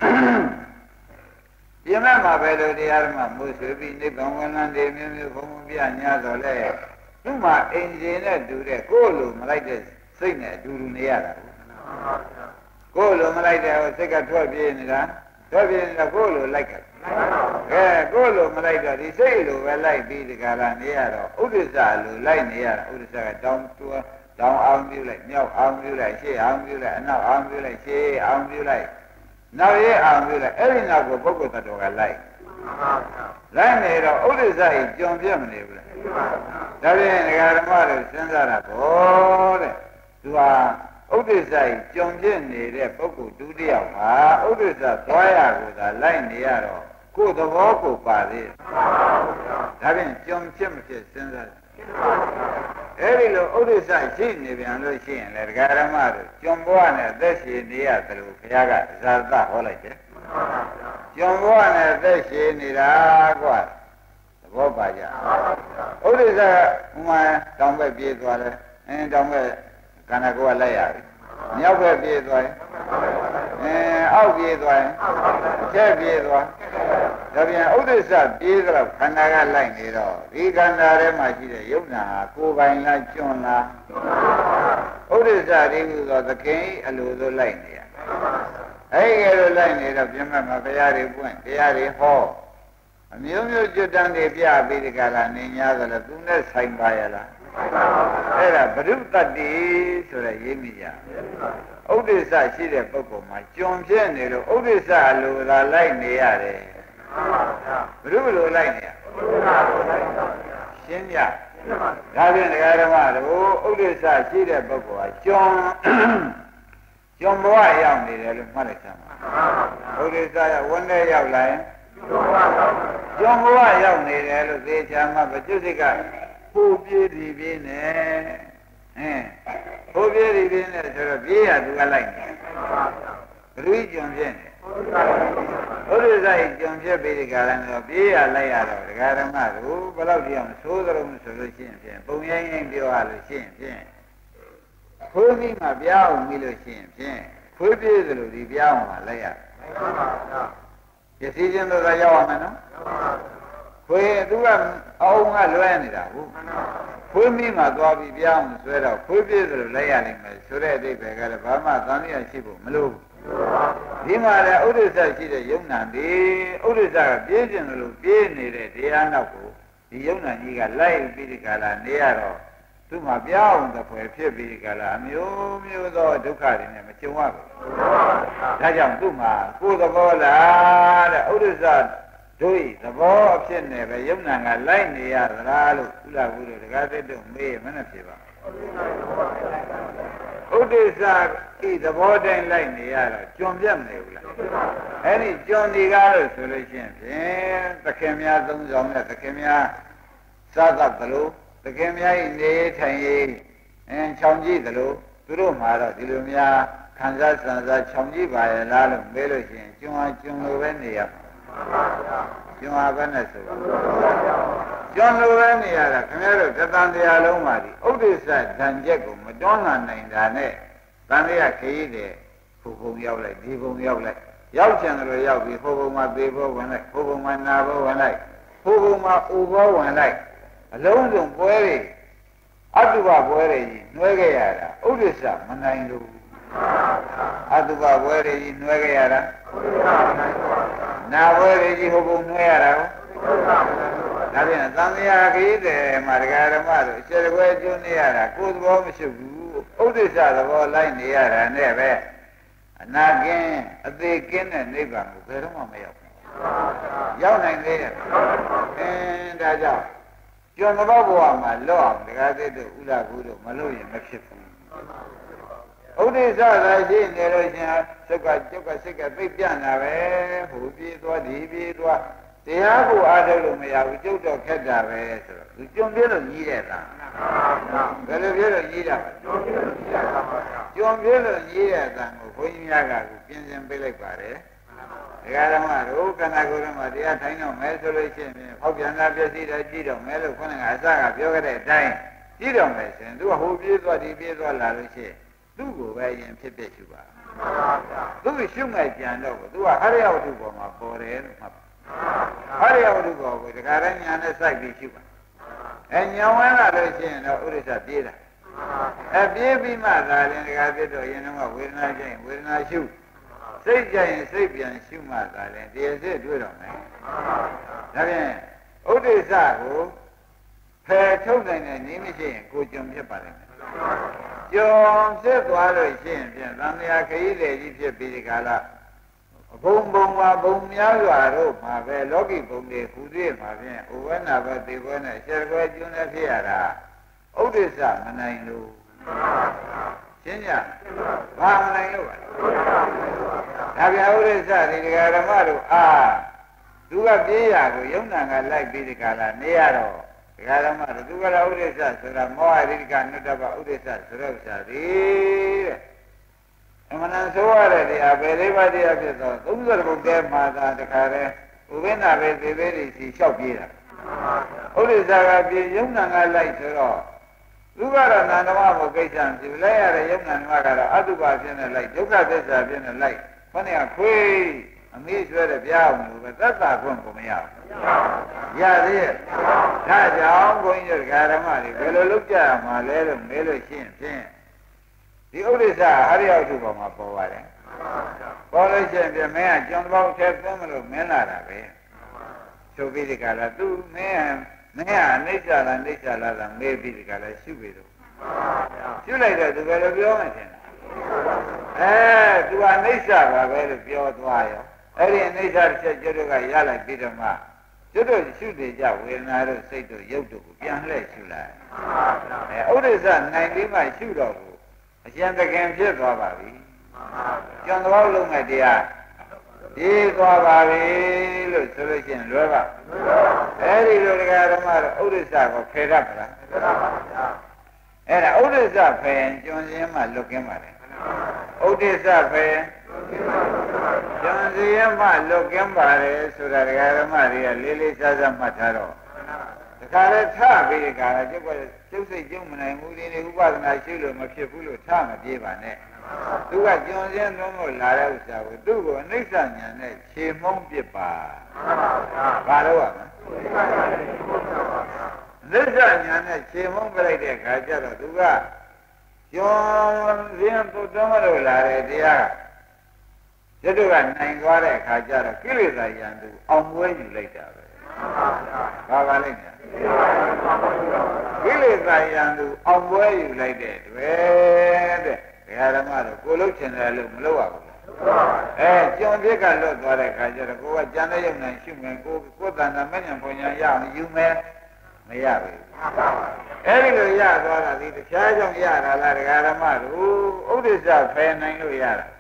ပြမမှာပဲလို့တရားဓမ္မမိုးဆွေပြီးနိဗ္ဗာန်ဝင်လန်းတယ်မျိုးမျိုးဘုံဘုံပြညာတော့လေသူ့မှာအိမ်စီနဲ့တူတဲ့ကိုယ်လိုမလိုက်တဲ့စိတ်နဲ့အတူတူနေရတာကိုယ်လိုမလိုက်တဲ့စိတ်ကထွက်ပြေးနေတာထွက်ပြေးနေတာကိုယ်လိုလိုက်ခဲ့အဲကိုယ်လိုမလိုက်တော့ဒီစိတ်လိုပဲလိုက်ပြီးဒီကရာနေရတော့ဥဒ္ဒစ္စလိုလိုက်နေရတာဥဒ္ဒစ္စကတောင်းတွားတောင်းအောင်ပြုလိုက်မြောက်အောင်ပြုလိုက်ရှေ့အောင်ပြုလိုက်အနောက်အောင်ပြုလိုက်ရှေ့အောင်ပြုလိုက်နောက်ရဲအောင်ပြုလိုက်အဲ့ဒီနောက်ကိုပုဂ္ဂိုလ်တ attva ကလိုက်လိုက်နေတော့ဥဒ္ဒစ္စကြီးကြုံပြတ်မနေဘူးလားဒါဖြင့်ဒကာဓမ္မတို့စဉ်းစားတာဘောတဲ့သူဟာဥဒိစ္စကြီးကြုံပြည့်နေတဲ့ပုဂ္ဂိုလ်ဒုတိယမှာဥဒိစ္စသွားရကိုသာလိုက်နေရတော့ကိုယ်သဘောကိုပါသေးတယ်။ဒါဖြင့်ကြုံဖြစ်မဖြစ်စဉ်းစားတယ်။အဲဒီလိုဥဒိစ္စရှိနေပြန်လို့ရှိရင်လေဒကာဓမ္မတို့ကြုံဘဝနဲ့အသက်ရှင်နေရတယ်လို့ဘုရားကဇာတဟောလိုက်တယ်။ကြုံဘဝနဲ့အသက်ရှင်နေတာကွာသဘောပါကြ။ဥဒိစ္စကဥမာတောင်ဘက်ပြေးသွားတယ်။အင်းတောင်ဘက်ကန္နာကိုကလိုက်ရပြီမြောက်ဘက်ပြေးသွားရင်အဲအောက်ပြေးသွားရင်ကျက်ပြေးသွားဒါပြန်ဥဒိစ္စပြေးတော့ခန္ဓာကလိုက်နေတော့ဒီခန္ဓာထဲမှာရှိတဲ့ယုံနာဟာကိုယ်ပိုင်လားကျွန်းလားဥဒိစ္စဒီကုသောသခင်အလိုလိုလိုက်နေရအဲဒီကဲလိုလိုက်နေတော့ပြမတ်မှာဘုရားတွေပွင့်တရားတွေဟောအမျိုးမျိုးကျွတ်တန်းတွေပြပြီးဒီကလာနေ냐ဆိုတော့သူနဲ့ဆိုင်ပါရလားအဲ့ဒါဘုရုတ္တိဆိုတဲ့ရေးမိကြဥဒိစ္စရှိတဲ့ပုဂ္ဂိုလ်မှာကြုံပြည့်နေလို့ဥဒိစ္စလိုသာလိုက်နေရတယ်ဘုရုလိုလိုက်နေရရှင်းကြဒါဖြင့်ဒကာဓမ္မတို့ဥဒိစ္စရှိတဲ့ပုဂ္ဂိုလ်ဟာကြုံကြုံဘဝရောက်နေတယ်လို့မှတ်လိုက်ကြပါဥဒိစ္စရဝန်းထဲရောက်လာရင်ကြုံဘဝရောက်နေတယ်လို့သေချာမှဗကျွစိတ်ကဟိုပြေးဒီပြေးနဲ့အင်းဟိုပြေးဒီပြေးနဲ့ဆိုတော့ပြေးရသူကလိုက်နေဘယ်လိုကြုံပြင်းနေဥဒိစ္စကြီးကြုံပြပြီးဒီကရံတော့ပြေးရလိုက်ရတော့ဒကာဓမ္မတို့ဘယ်လောက်ကြည့်အောင်သိုးကြုံဆိုလို့ရှိရင်ဖြင့်ပုံရင်းရင်းပြောရလို့ရှိရင်ဖြင့်ခွေးမိမှပြောင်းမိလို့ရှိရင်ဖြင့်ခွေးပြေးသလိုဒီပြောင်းမှလိုက်ရပစ္စည်းချင်းတို့သာရောက်ရမယ်နော်ခွေးသူကအောင်ကလွဲနေတာဟုတ်ခွေးမိမှသွားပြီးပြောင်းဆွဲတော့ခွေးပြေးသလိုလိုက်ရနိုင်မယ်ဆိုတဲ့အဓိပ္ပာယ်ကလည်းဘာမှသံဃာရှိဖို့မလိုဘူးဒီမှာလည်းဥဒိစ္စရှိတဲ့ယုံနာဒီဥဒိစ္စကပြေးခြင်းလို့ပြေးနေတဲ့တရားနောက်ကိုဒီယုံနာကြီးကလိုက်ပြီးဒီကလာနေရတော့သူ့မှာပြောင်းတဲ့ဖွယ်ဖြစ်ပြီးကြလားအမျိုးမျိုးသောဒုက္ခတွေနဲ့မကြုံရဘူးဒါကြောင့်သူ့မှာကိုယ်သဘောလားတဲ့ဥဒိစ္စတို့ဤသဘောအဖြစ်နဲ့ပဲယုံနာကလိုက်နေရသလားလို့ကုလကုတို့တကားတဲ့တို့မေးမနဲ့ဖြစ်ပါဥဒိစ္စဤသဘောတိုင်းလိုက်နေရတော့ကြုံပြတ်မနေဘူးလားအဲ့ဒီကြုံဒီကားလို့ဆိုလို့ရှိရင်ဖြင့်သခင်များသုံးဆောင်တဲ့သခင်များစားသတ်သလိုသခင်များဤနေထိုင်ရေးအင်းချောင်ကြည့်သလိုသူတို့မှာတော့ဒီလိုများခံစားစံစားချောင်ကြည့်ပါရဲ့လားလို့မေးလို့ရှိရင်ကျွန်းအားကျွန်းလိုပဲနေရမှာကျွန်းအားပဲနဲ့ဆိုတော့ကျွန်းလိုပဲနေရတာခင်ဗျားတို့တသံတရားလုံးပါဒီဥဒိစ္စဓာန်ချက်ကိုမတွန်းလာနိုင်တာနဲ့တန်တရားခရီးတဲ့ဖူဖုံရောက်လိုက်ဒီဖုံရောက်လိုက်ရောက်ချင်တယ်လို့ရောက်ပြီးဖူဖုံမှာသေဖို့ဝင်လိုက်ဖူဖုံမှာနာဖို့ဝင်လိုက်ဖူဖုံမှာဥဘောဝင်လိုက်အလုံးစုံပွဲတွေအတုပပွဲတွေကြီးနှွဲခဲ့ရတာဥဒိစ္စမနိုင်လို့အတုပပွဲတွေကြီးနှွဲခဲ့ရတာနာပွဲတွေကြီးဟိုပုံနှွဲရတာကိုဒါပြန်သံဃာကြီးတယ်မှာဒကာဓမ္မတို့အချက်ကွဲကျွနေရတာကိုယ်သဘောမရှိဘူးဥဒိစ္စသဘောလိုက်နေရတာနဲ့ပဲအနာကင်းအသေးကင်းတဲ့နိဗ္ဗာန်ကိုဘယ်တော့မှမရောက်ဘူးရောက်နိုင်သေးရဲ့အင်းဒါကြောင့်ကျွန်းသောဘဝမှာလော့အောင်ဒကာသစ်တို့ဥလာကူတို့မလို့ရင်မဖြစ်ဘူးဥဒိစ္စသာရှိနေလို့ရှင်စက်ကကျုပ်ကစိတ်ကသိပြန့်တာပဲဟိုပြေးသွားဒီပြေးသွားတရားကိုအားထုတ်လို့မရဘူးကျုပ်တော့ခက်တာပဲဆိုတော့သူကျွန်းပြလို့ကြီးတဲ့သားဘယ်လိုပြလို့ကြီးတာလဲကျွန်းပြလို့ကြီးတာပါဗျာကျွန်းပြလို့ကြီးတဲ့သားကိုဘုန်းကြီးများကပြင်ဆင်ပေးလိုက်ပါတယ်ဒကာဓမ္မတို့ခန္ဓာကိုယ်မှာတရားထိုင်တော့မဲဆိုလို့ရှိရင်ဟောက်ပြန်တာပြည့်စည်တယ်ကြည့်တော့မဲလို့ခေါင်းကအစကပြောခဲ့တဲ့အတိုင်းကြည့်တော့မယ်ဆိုရင်သူကဟိုပြေးသွားဒီပြေးသွားလာလို့ရှိရင်သူ့ကိုပဲရင်ဖြစ်ဖြစ်ရှုပါသူ့ရှုမဲ့ကြံတော့သူကအရိယဝတ္ထုပေါ်မှာပေါ်တယ်လို့မှတ်ပါအရိယဝတ္ထုပေါ်ကိုဒကာရညာနဲ့စိုက်ပြီးရှုပါအဲညာဝင်လာလို့ရှိရင်တော့ဥရိစ္ဆပြေးတာအဲပြေးပြီးမှသာရင်ဒကာပြတော့ရင်တော့ဝေဒနာကျရင်ဝေဒနာရှုစိတ်ကြရင်စိတ်ပြန်ရှုမှသာရင်တရားစစ်တွေ့တော့မယ်ဒါဖြင့်ဥဒိစ္စကိုဖယ်ထုတ်နိုင်တဲ့နည်းမရှိရင်ကိုကြုံဖြစ်ပါလိမ့်မယ်ကြုံဖြစ်သွားလို့ရှိရင်ပြန်သံဃာခရီးလေကြီးဖြစ်ပြီးဒီကလာဘုံဘုံမှာဘုံများစွာတို့မှာပဲလောကီဘုံတွေဟူသေးမှာဖြင့်ဥဝနာပဲသေပွဲနဲ့ရှယ်ကွယ်ကျွန်းနဲ့ဖြစ်ရတာဥဒိစ္စမနိုင်လို့ရှင်းကြဘာမနိုင်လို့ပါဒါပြဥဒိစ္စဒီဒကာဓမ္မတို့အာသူကပြေးရကိုယုံနာကလိုက်ပြီးဒီကလာနေရတော့ဒကာဓမ္မတို့သူကလာဥဒိစ္စဆိုတာမောဟရိကနုတ္တပဥဒိစ္စဆိုတော့ဥစ္စာဒီတဲ့အမှန်ဆိုရတဲ့တရားဘယ်လေးပါးတရားဖြစ်တော့သုံးဆယ်ဘုံတည်းမှာသာတခါတည်းဥပိ္ပနာပဲသေသေးတွေစီလျှောက်ပြေးတာဥဒိစ္စကပြေယုံနာကလိုက်ဆိုတော့သူကတော့နန္ဒမဘုကိစ္စံပြလိုက်ရတဲ့ယုံနာဓမ္မကတော့အတုပါဖြစ်နေလိုက်ဒုက္ခသစ္စာဖြစ်နေလိုက်ခொနည်းခွေးအမေးဆွဲတဲ့ပြားအောင်လို့ပဲသက်သာခွင့်ကိုမရဘူးရသေးရဲ့ဒါကြောင့်ဘုန်းကြီးတို့ဓမ္မတွေဘယ်လိုလုပ်ကြရမှာလဲလို့မေးလို့ရှိရင်ဖြင့်ဒီဥဒိစ္စအရိယဝတ္ထုပေါ်မှာပေါ်ပါတယ်ပေါ်လို့ရှိရင်ပြမင်းကကျွန်းပေါက်ထဲသွင်းမလို့မင်းလာတာပဲဆိုပြီးဒီကလာသူမင်းမင်းကအနိစ္စလားအနိစ္စလားသာမေးပြီးဒီကလာရှုပြီးတော့ရှုလိုက်တော့သူဘယ်လိုပြောမှထင်လဲအဲသူကအနိစ္စပါပဲလို့ပြောသွားရောအဲ့ဒီအနိစ္စတစ်ချက်ကျွတ်တို့ကရလိုက်ပြီးတော့မှကျွတ်တို့ရှုနေကြဝေဒနာတို့စိတ်တို့ရုပ်တို့ကိုပြန်လှည့်ရှုလိုက်အဲဥဒိစ္စနိုင်ပြီးမှရှုတော့အရှင်သခင်ဖြစ်သွားပါပြီကျွန်းတော်လုံးမဲ့တရားဒီသွားပါပြီလို့ဆိုလို့ရှိရင်လွယ်ပါအဲ့ဒီလိုတရားဓမ္မတော့ဥဒိစ္စကိုဖယ်တတ်ပါလားဖယ်တတ်ပါဗျာအဲ့ဒါဥဒိစ္စဖယ်ရင်ကျွန်းစင်းမှလွတ်ကင်းပါလေဥဒိစ္စဖယ်ကျွန်းစင်းမှလွတ်ကင်းပါလေဆိုတာတရားဓမ္မတွေကလေးလေးစားစားမှတ်ထားတော့တခါလဲထပြီးဒီကရာကျုပ်ကကျုပ်စိတ်ကျုံမနိုင်ဘူးဒီနေ့ဥပဒနာရှိလို့မဖြစ်ဘူးလို့ထမပြေးပါနဲ့သူကကျွန်းစင်းသုံးလို့လာတဲ့ဥစ္စာကိုသူ့ကိုအနိစ္စညာနဲ့ခြေမုံပစ်ပါဘာလို့ရမလဲအနိစ္စညာနဲ့ခြေမုံပလိုက်တဲ့ခါကျတော့သူကကျွန်းစင်းသူ့သုံးလို့လာတဲ့တရားကျုပ်ကနိုင်သွားတဲ့အခါကျတော့ကိလေသာယံသူအောင်ပွဲယူလိုက်တာပဲဘာပါလိမ့်မယ်ကိလေသာရန်သူအောင်ပွဲယူလိုက်တဲ့တွေ့တဲ့ဒကာဓမ္မတို့ကိုလုံးချင်တယ်လို့မလုပ်ရဘူးအဲကြုံပြစ်ကလွတ်သွားတဲ့ခါကျတော့ကိုကကြံတဲ့ရုံနဲ့ရှုမယ်ကိုကိုယ်တန်တာမဉ္ဇဉ်ပုံညာရအောင်ယူမယ်မရဘူးအဲဒီလိုရသွားတာဒီတခြားကြောင့်ရတာလားဒကာဓမ္မတို့ဥဒိစ္စဖယ်နိုင်လို့ရတာ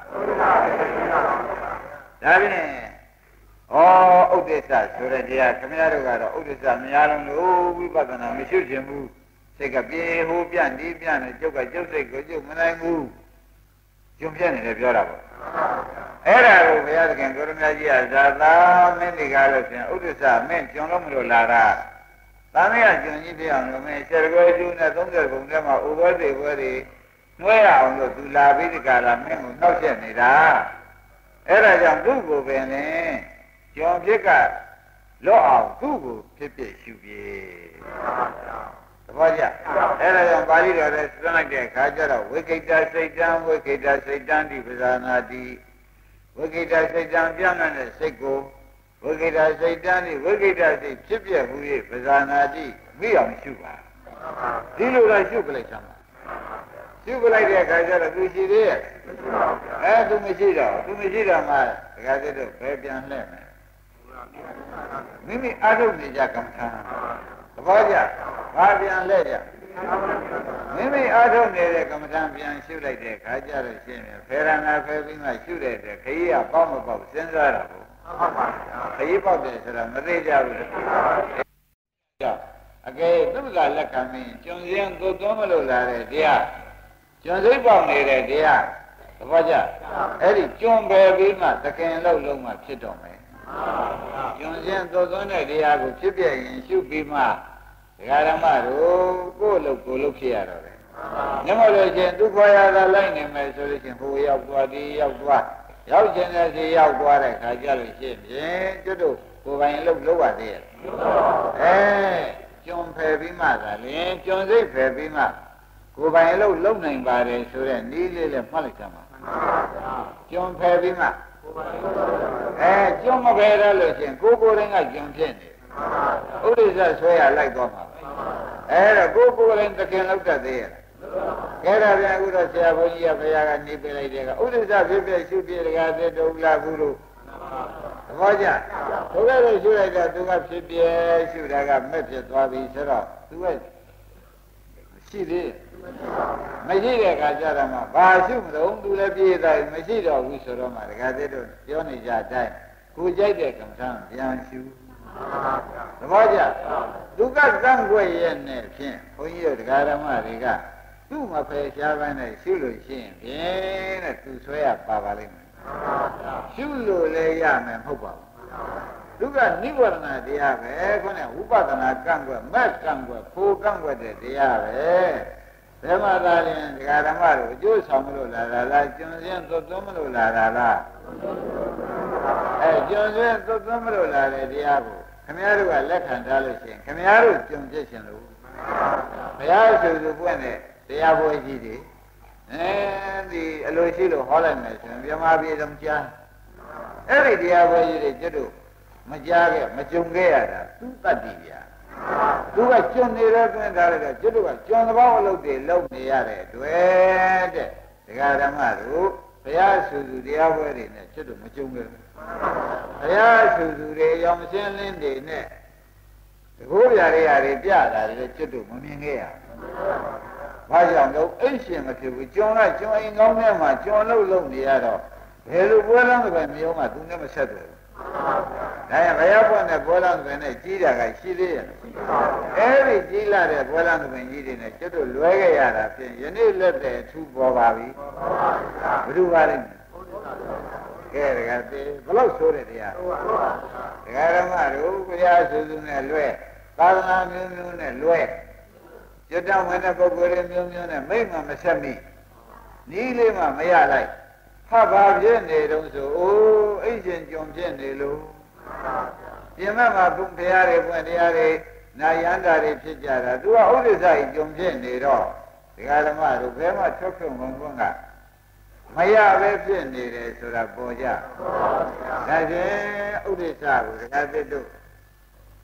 ဒါဖြင့်ဩဥဒိစ္စဆိုတဲ့တရားခင်ဗျားတို့ကတော့ဥဒိစ္စမရလုံးလို့ဝိပဿနာမရှိချင်ဘူးစိတ်ကပြေဟိုးပြန့်ဒီပြန့်နေကျုပ်ကကျုပ်စိတ်ကိုကျုပ်မနိုင်ဘူးကျုံပြန့်နေတယ်ပြောတာပေါ့အဲ့ဒါကိုဘုရားသခင်ကိုရမကြီးကဇာတာမင်းတွေကလို့ဖြင့်ဥဒိစ္စမင်းကျွန်တော်မလို့လာတာသာမယကျွန်ကြီးပြအောင်လို့မင်းဆယ်ကွယ်ကျူးနဲ့သုံးဆယ်ပုံထဲမှာဥဘောသေးဘွဲတွေနှွဲရအောင်လို့သူလာပြီးဒီကလာမင်းကိုနှောက်ရက်နေတာအဲ့ဒါကြောင့်သူ့ကိုပင်လေကျွန်ဖြစ်ကလော့အောင်သူ့ကိုဖြစ်ဖြစ်ရှုပြေသဘောကျအဲ့ဒါကြောင့်ပါဠိတော်ထဲစွန့်လိုက်တဲ့အခါကျတော့ဝိကိတ္တစိတ်တံဝိကိတ္တစိတ်တံဒီပဇာနာတိဝိကိတ္တစိတ်တံပြောင်းတဲ့စိတ်ကိုဝိကိတ္တစိတ်တံဒီဝိကိတ္တစိတ်ဖြစ်ပြဟူ၍ပဇာနာတိမိအောင်ရှုပါဒီလိုလိုက်ရှုပလိုက်ချမ်းပါရှုပလိုက်တဲ့အခါကျတော့သူရှိသေးရဲ့အဲသူမရှိတော့သူမရှိတော့မှဒကာသစ်တို့ဘယ်ပြန်လှည့်မယ်မိမိအာထုပ်နေကြကမ္မထာသဘောကျဘာပြန်လဲကြမိမိအာထုပ်နေတဲ့ကမ္မထာပြန်ရှုလိုက်တဲ့ခါကျတော့ရှင်းတယ်ဖေရဏဖယ်ပြီးမှရှုတဲ့ခရီးကပေါက်မပေါက်စဉ်းစားတာပေါ့ခရီးပေါက်တယ်ဆိုတာမသိကြဘူးကြောင့်အကယ်သူကလက်ခံမင်းကျွန်စင်းကိုသွန်းမလို့လာတဲ့တရားကျွန်စိတ်ပေါက်နေတဲ့တရားသဘောကျအဲ့ဒီကျွန်ပဲပြီးမှသခင်လောက်လုံးမှဖြစ်တော့မယ်ကျွန်စင်းသို့သွန်းတဲ့တရားကိုဖြစ်ပြရင်ရှုပြီးမှဒကာဓမ္မတို့ကိုယ်လို့ကိုယ်လို့ဖြစ်ရတော့တယ်။ညမလို့ချင်းသူခေါ်ရတာလိုက်နေမယ်ဆိုလို့ချင်းဟိုရောက်သွားဒီရောက်သွားရောက်ချင်းတဲ့စီရောက်သွားတဲ့ခါကျလို့ရှိရင်ကျွတ်တို့ကိုယ်ပိုင်လို့လို့ပါသေးရဲ့။အဲကျွန်ဖယ်ပြီးမှသာလင်ကျွန်စိတ်ဖယ်ပြီးမှကိုယ်ပိုင်လို့လုံနိုင်ပါတယ်ဆိုတဲ့နည်းလေးလည်းမှတ်လိုက်ကြပါ။ကျွန်ဖယ်ပြီးမှအဲကျွန်မဖယ်ရလို့ချင်းကိုယ်ကိုယ်တိုင်းကကျွန်ဖြစ်နေဥဒိစ္စဆွဲရလိုက်တော့မှာအဲ့တော့ကိုယ်ကိုယ်လည်းတခင်လောက်တတ်သေးရဲ့အဲ့ဒါပြန်အခုတော့ဆရာဘုန်းကြီးကဘုရားကနေပြလိုက်တဲ့ကဥဒိစ္စဖြစ်ဖြစ်ရှုပြတကားတဲ့တုံလာဘူးလို့သဘောကျဘုရားလည်းရှုလိုက်တော့သူကဖြစ်ပြရှုတာကမဲ့ဖြစ်သွားပြီဆိုတော့သူကရှိသေးမရှိတဲ့အခါကျတော့မှဘာရှုမလို့သူလည်းပြေးသွားမရှိတော့ဘူးဆိုတော့မှတကားတဲ့တို့ပြောနေကြတိုင်းကိုကြိုက်တဲ့ကံထမ်းပြန်ရှုသဘောကျသူကကံွယ်ရဲ့နဲ့ဖြင့်ဘုန်းကြီးတို့တရားဓမ္မတွေကသူ့မဖယ်ရှားပိုင်းနဲ့ရှုလို့ရှိရင်ဖြင့်တဲ့သူဆွဲရပါပါလိမ့်မယ်ရှုလို့လည်းရမယ်မဟုတ်ပါဘူးသူကနိဗ္ဗာန်တရားပဲခေါင်းကဝိပဿနာကံွယ်မက်ကံွယ်ဖိုကံွယ်တဲ့တရားပဲဘယ်မှာသာရင်တရားဓမ္မတို့အကျိုးဆောင်မလို့လာတာလားကျွန်းစင်းသွတ်သွန်းမလို့လာတာလားအဲကျွန်းစင်းသွတ်သွန်းမလို့လာတဲ့တရားကိုခင်ဗျားတို့ကလက်ခံထားလို့ရှိရင်ခင်ဗျားတို့ကြုံဖြစ်ရှင်လို့ဘုရားဆိုသူပွင့်တဲ့တရားပွဲကြီးတွေအဲဒီအလိုရှိလို့ဟောလိုက်မယ်ဆိုရင်မြမပြေတော့ကြားအဲ့ဒီတရားပွဲကြီးတွေကျွတ်တို့မကြားခဲ့မကြုံခဲ့ရတာသူတတ္တိဗျာသူကကျွန်းနေတဲ့တွင်ထားလိုက်တော့ကျွတ်တို့ကကျွန်းသဘောအလုပ်တွေလုပ်နေရတဲ့တွေ့တဲ့ဒကာဓမ္မတို့ဘုရားဆိုသူတရားပွဲတွေနဲ့ကျွတ်တို့မကြုံခဲ့ဘူးဘုရားဆူဆူတွေရောင်ရှင်းလင်းတွေနဲ့တကူပြရတွေပြတာတွေကျွတ်တို့မမြင်ခဲ့ရဘူး။ဘာကြောင့်လဲအိတ်ရှင်မဖြစ်ဘူးကျွန်းလိုက်ကျွန်းအိမ်ကောင်းထဲမှာကျွန်းလုံးလုံးနေရတော့ဘယ်လိုပွဲလမ်းတွေမျိုးမှသူနဲ့မဆက်တယ်။ဒါရင်ဘုရားပွင့်တဲ့ပွဲလမ်းတွေနဲ့ကြီးတာကရှိသေးရဲ့။အဲဒီကြီးလာတဲ့ပွဲလမ်းတွေကြီးတွေနဲ့ကျွတ်တို့လွဲခဲ့ရတာဖြင့်ယနေ့လက်တဲ့အထူးပေါ်ပါပြီ။ဘယ်သူပါလိမ့်မယ်ကဲဒကာသေးဘလို့ဆိုတဲ့တရားဒကာဓမ္မတို့ဘုရားဆူဆူနဲ့လွဲသာသနာမျိုးမျိုးနဲ့လွဲကျွတ်တော်ဝင်တဲ့ပုဂ္ဂိုလ်တွေမျိုးမျိုးနဲ့မိမ့်မှမဆက်မိနီးလေးမှမရလိုက်ဖတ်ပါဖြစ်နေတော့ဆိုအိုးအိတ်ရှင်ကြုံဖြစ်နေလို့ပြင်မဲ့မှာဘုရားတွေပွင့်တရားတွေနာယန္တာတွေဖြစ်ကြတာသူကဥဒိစ္စကြီးကြုံဖြစ်နေတော့ဒကာဓမ္မတို့ဘယ်မှထွက်ခွင့်ဝင်ခွင့်ကမရပဲဖြစ်နေတယ်ဆိုတာပေါ်ကြဒါဖြင့်ဥဒိစ္စကိုဒကာသစ်တို့ဝ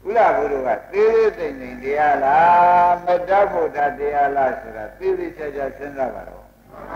ကုလဘုရားကသေးသေးသိမ့်သိမ့်တရားလားမတတ်ဖို့တရားလားဆိုတာသေးသေးချာချာစဉ်းစားပါတော့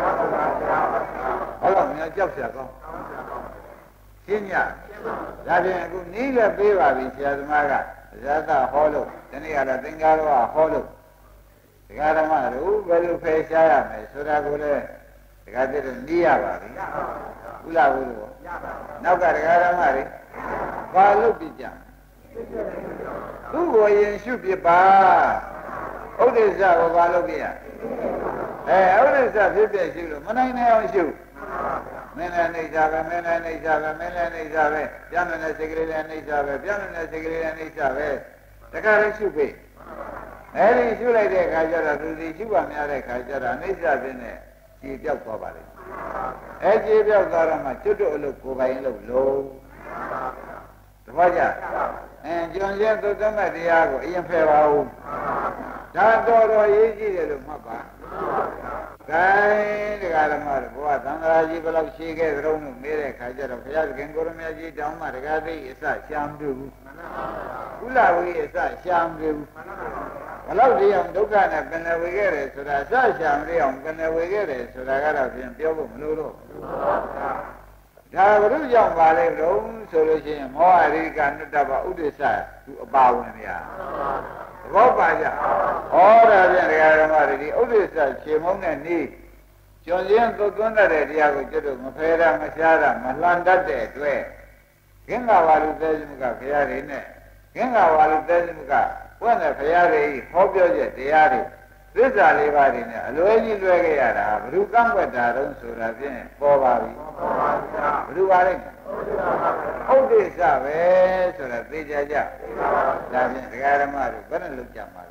ဟုတ်လားများကြောက်ကြကောင်းရှင်းညဒါဖြင့်အခုနီးလည်းပေးပါပြီဆရာသမားကဇာတဟောလို့ဒီနေ့ကတော့သင်္ကာရောဟောလို့ဒကာဓမ္မတို့ဘယ်လိုဖယ်ရှားရမလဲဆိုတာကိုလည်းဒကာပြည့်တော့နီးရပါပြီကုလဘုရားနောက်ကဒကာဓမ္မတွေဘာလို့ပြကြသူ့ကိုရင်ရှုပြပါဥဒိစ္စကိုဘာလို့ပြရအဲဥဒိစ္စဖြစ်ပြရှုလို့မနိုင်နိုင်အောင်ရှုမင်းလည်းနေကြပဲမင်းလည်းနေကြပဲမင်းလည်းနေကြပဲပြန်နေတဲ့စိတ်ကလေးလည်းနေကြပဲပြန်နေတဲ့စိတ်ကလေးလည်းနေကြပဲတခါလေးရှုပေးအဲဒီရှုလိုက်တဲ့အခါကျတော့သူဒီရှုပါများတဲ့အခါကျတော့အိဋ္ဌပြင်းနဲ့ကြည်ပြောက်သွားပါလိမ့်အဲကြည်ပြောက်သွားတော့မှကျွတ်တို့အလုပ်ကိုယ်ပိုင်လုပ်လို့တပည့်ကြအဲကျွန်ရဲ့သုတ္တမတရားကိုအရင်ဖယ်ပါဦးဒါတော်တော်ရေးကြည့်တယ်လို့မှတ်ပါကဲတရားဓမ္မတို့ဘုရားသံဃာကြီးဘယ်လောက်ရှိခဲ့သရုံးလို့မေးတဲ့ခါကျတော့ဘုရားသခင်ကိုရမကြီးတောင်းမှတရားသိအစရှာမတွေ့ဘူးကုလဝိအစရှာမတွေ့ဘူးဘယ်လောက်တရားဒုက္ခနဲ့ပင်လယ်ဝေခဲ့တယ်ဆိုတာအစရှာမတွေ့အောင်ပင်လယ်ဝေခဲ့တယ်ဆိုတာကတော့ဖြင့်ပြောဖို့မလိုတော့ဒါဘုရုကြောင့်ပါလေတော့ဆိုလို့ရှိရင်မောဟရိကနုတ္တပဥဒိစ္စသူအပါဝင်များသဘောပါကြဟောတာဖြင့်တရားဓမ္မတွေဒီဥဒိစ္စခြေမုံနဲ့နီးကျော်စင်းသုတ်သွန်းတဲ့တရားကိုကျွတ်တို့မဖယ်တာမရှားတာမလှန်တတ်တဲ့အတွက်ခင်း္ဂဝါလူသဲစမှုကဘုရားတွေနဲ့ခင်း္ဂဝါလူသဲစမှုကဘုရားနဲ့ဘုရားတွေဟောပြောချက်တရားတွေသစ္စာလေးပါးတွေနဲ့အလွယ်ကြီးလွဲခဲ့ရတာဘ ᱹ ကံွက်တာတုံးဆိုတာဖြင့်ပေါ်ပါပြီဘ ᱹ ပါလိမ့်ဥဒိစ္စပဲဆိုတာသိကြကြဒါဖြင့်ဒကာဓမ္မတို့ဘယ်နဲ့လုပ်ကြမှာ